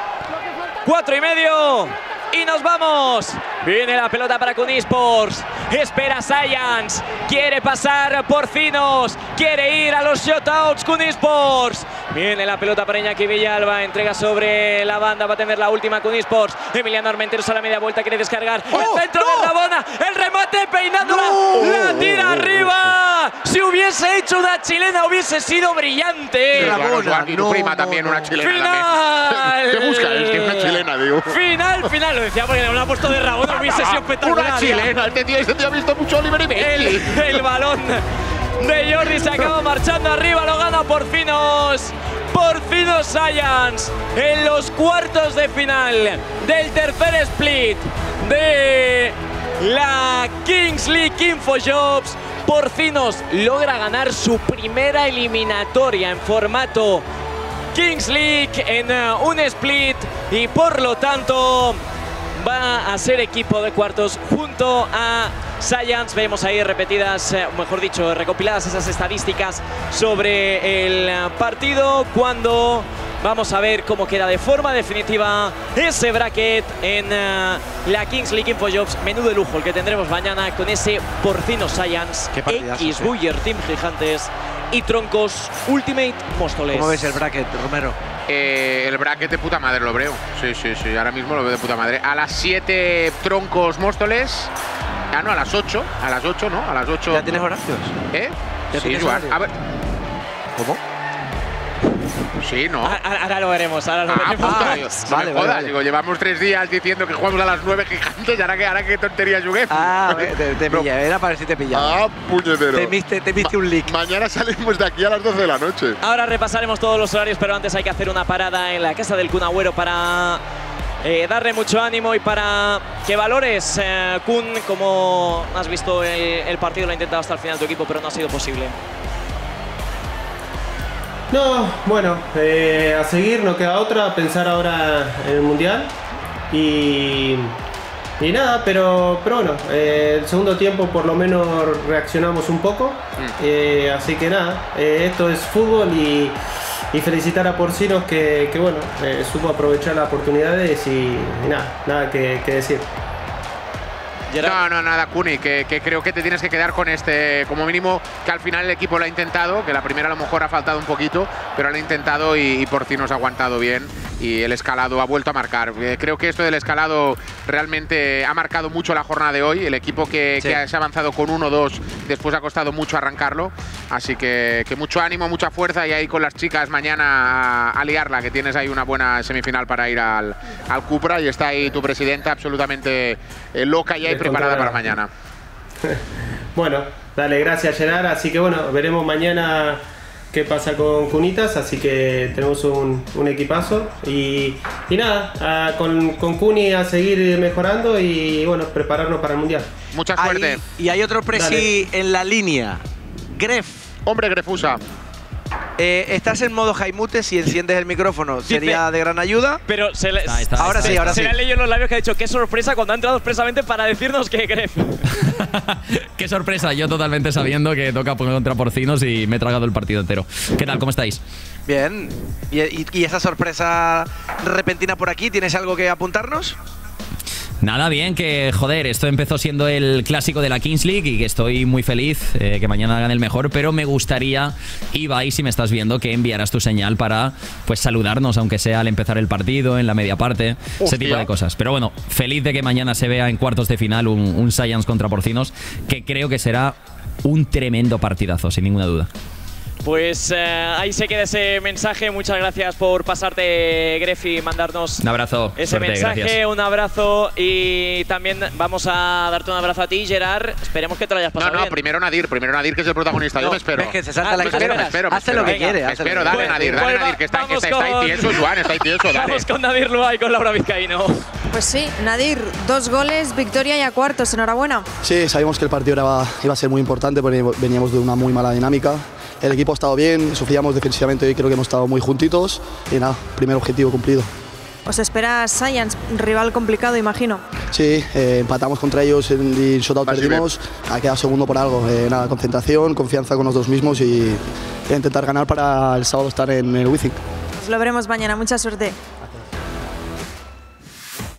4:30. Y nos vamos. Viene la pelota para Kunispor. Espera Science. Quiere pasar Porcinos. Quiere ir a los shutouts Kunispor. Viene la pelota para Iñaki Villalba. Entrega sobre la banda. Va a tener la última Kunispor. Emiliano Armenteros a la media vuelta. Quiere descargar. El centro de Rabona. El remate peinándola. La tira arriba. Si hubiese hecho una chilena hubiese sido brillante. Rabona. Y tu prima también, una chilena. Final. ¿Qué busca? Es que una chilena, digo. Final. Lo decía porque no lo ha puesto de Rabona. Hubiese sido espectacular. Una chilena. Este tío ha visto mucho Oliver y Messi. El balón de Jordi se acaba marchando arriba. Lo gana Porcinos. Porcinos Science en los cuartos de final del tercer split de la Kings League Infojobs. Porcinos logra ganar su primera eliminatoria en formato Kings League en un split y por lo tanto va a ser equipo de cuartos junto a Science. Vemos ahí repetidas, mejor dicho, recopiladas esas estadísticas sobre el partido cuando vamos a ver cómo queda de forma definitiva ese bracket en la Kings League Infojobs. Menudo de lujo el que tendremos mañana con ese Porcinos Science, X Buller Team Gigantes y Troncos Ultimate Móstoles. ¿Cómo ves el bracket, Romero? El bracket de puta madre lo veo. Sí. Ahora mismo lo veo de puta madre. A las 7 Troncos Móstoles. Ah, no, a las 8. A las 8, ¿no? A las 8. ¿Ya tienes horarios? ¿Ya tienes horarios? A ver. ¿Cómo? Sí, ¿no? Ahora lo veremos, ahora lo veremos. Vale. Digo, llevamos 3 días diciendo que jugamos a las 9 gigantes y ahora qué tontería jugué. Te pillé, era para ver si te pillaba. Puñetero. Te viste un leak. Mañana salimos de aquí a las 12 de la noche. Ahora repasaremos todos los horarios, pero antes hay que hacer una parada en la casa del Kun Agüero para darle mucho ánimo y para que valores, Kun, como has visto el partido, lo ha intentado hasta el final tu equipo, pero no ha sido posible. No, bueno, a seguir, no queda otra, a pensar ahora en el Mundial y nada, pero bueno, el segundo tiempo por lo menos reaccionamos un poco, así que nada, esto es fútbol y felicitar a Porcinos que bueno, supo aprovechar las oportunidades y nada que decir. No, nada, Kuni, que creo que te tienes que quedar con este, como mínimo, que al final el equipo lo ha intentado, que la primera a lo mejor ha faltado un poquito, pero lo ha intentado y Porcinos ha aguantado bien y el escalado ha vuelto a marcar. Creo que esto del escalado realmente ha marcado mucho la jornada de hoy. El equipo que se ha avanzado con 1-2, después ha costado mucho arrancarlo, así que mucho ánimo, mucha fuerza y ahí con las chicas mañana a liarla, que tienes ahí una buena semifinal para ir al Cupra y está ahí tu presidenta absolutamente loca y ahí preparada para mañana. Bueno, dale, gracias Gerard, así que bueno, veremos mañana qué pasa con Cunitas, así que tenemos un equipazo y nada, con Cuni a seguir mejorando y bueno, prepararnos para el Mundial. Mucha suerte. Y hay otro presi en la línea, Gref. Hombre, Grefusa. Estás en modo Jaimute, si enciendes el micrófono sería de gran ayuda. Pero ahora sí. Se le han leído en los labios que ha dicho qué sorpresa cuando ha entrado expresamente para decirnos que Gref. Qué sorpresa, yo totalmente sabiendo que toca contra Porcinos y me he tragado el partido entero. ¿Qué tal? ¿Cómo estáis? Bien. ¿Y esa sorpresa repentina por aquí? ¿Tienes algo que apuntarnos? Nada, bien, que joder, esto empezó siendo el clásico de la Kings League y que estoy muy feliz que mañana gane el mejor, pero me gustaría, Ibai, si me estás viendo, que enviaras tu señal para pues saludarnos, aunque sea al empezar el partido, en la media parte, ese tipo de cosas. Pero bueno, feliz de que mañana se vea en cuartos de final un Science contra Porcinos, que creo que será un tremendo partidazo, sin ninguna duda. Pues ahí se queda ese mensaje. Muchas gracias por pasarte, Gref, y mandarnos un abrazo, ese suerte, mensaje. Gracias. Un abrazo y también vamos a darte un abrazo a ti, Gerard. Esperemos que te lo hayas pasado bien. Primero Nadir, que es el protagonista. Yo me espero. Es que se salta la me espero. Hace lo que quiere. Me espero, dale Nadir, que está ahí tieso, Joan, está ahí tieso, dale. Vamos con Nadir Luay, con Laura Vizcaíno. Pues sí, Nadir, 2 goles, victoria y a cuartos, enhorabuena. Sí, sabíamos que el partido iba a ser muy importante porque veníamos de una muy mala dinámica. El equipo ha estado bien, sufríamos defensivamente y creo que hemos estado muy juntitos y nada, primer objetivo cumplido. ¿Os espera Science, rival complicado, imagino? Sí, empatamos contra ellos y en shootout perdimos, ha quedado segundo por algo. Nada, concentración, confianza con nosotros mismos y intentar ganar para el sábado estar en el Wizzing. Os lo veremos mañana, mucha suerte.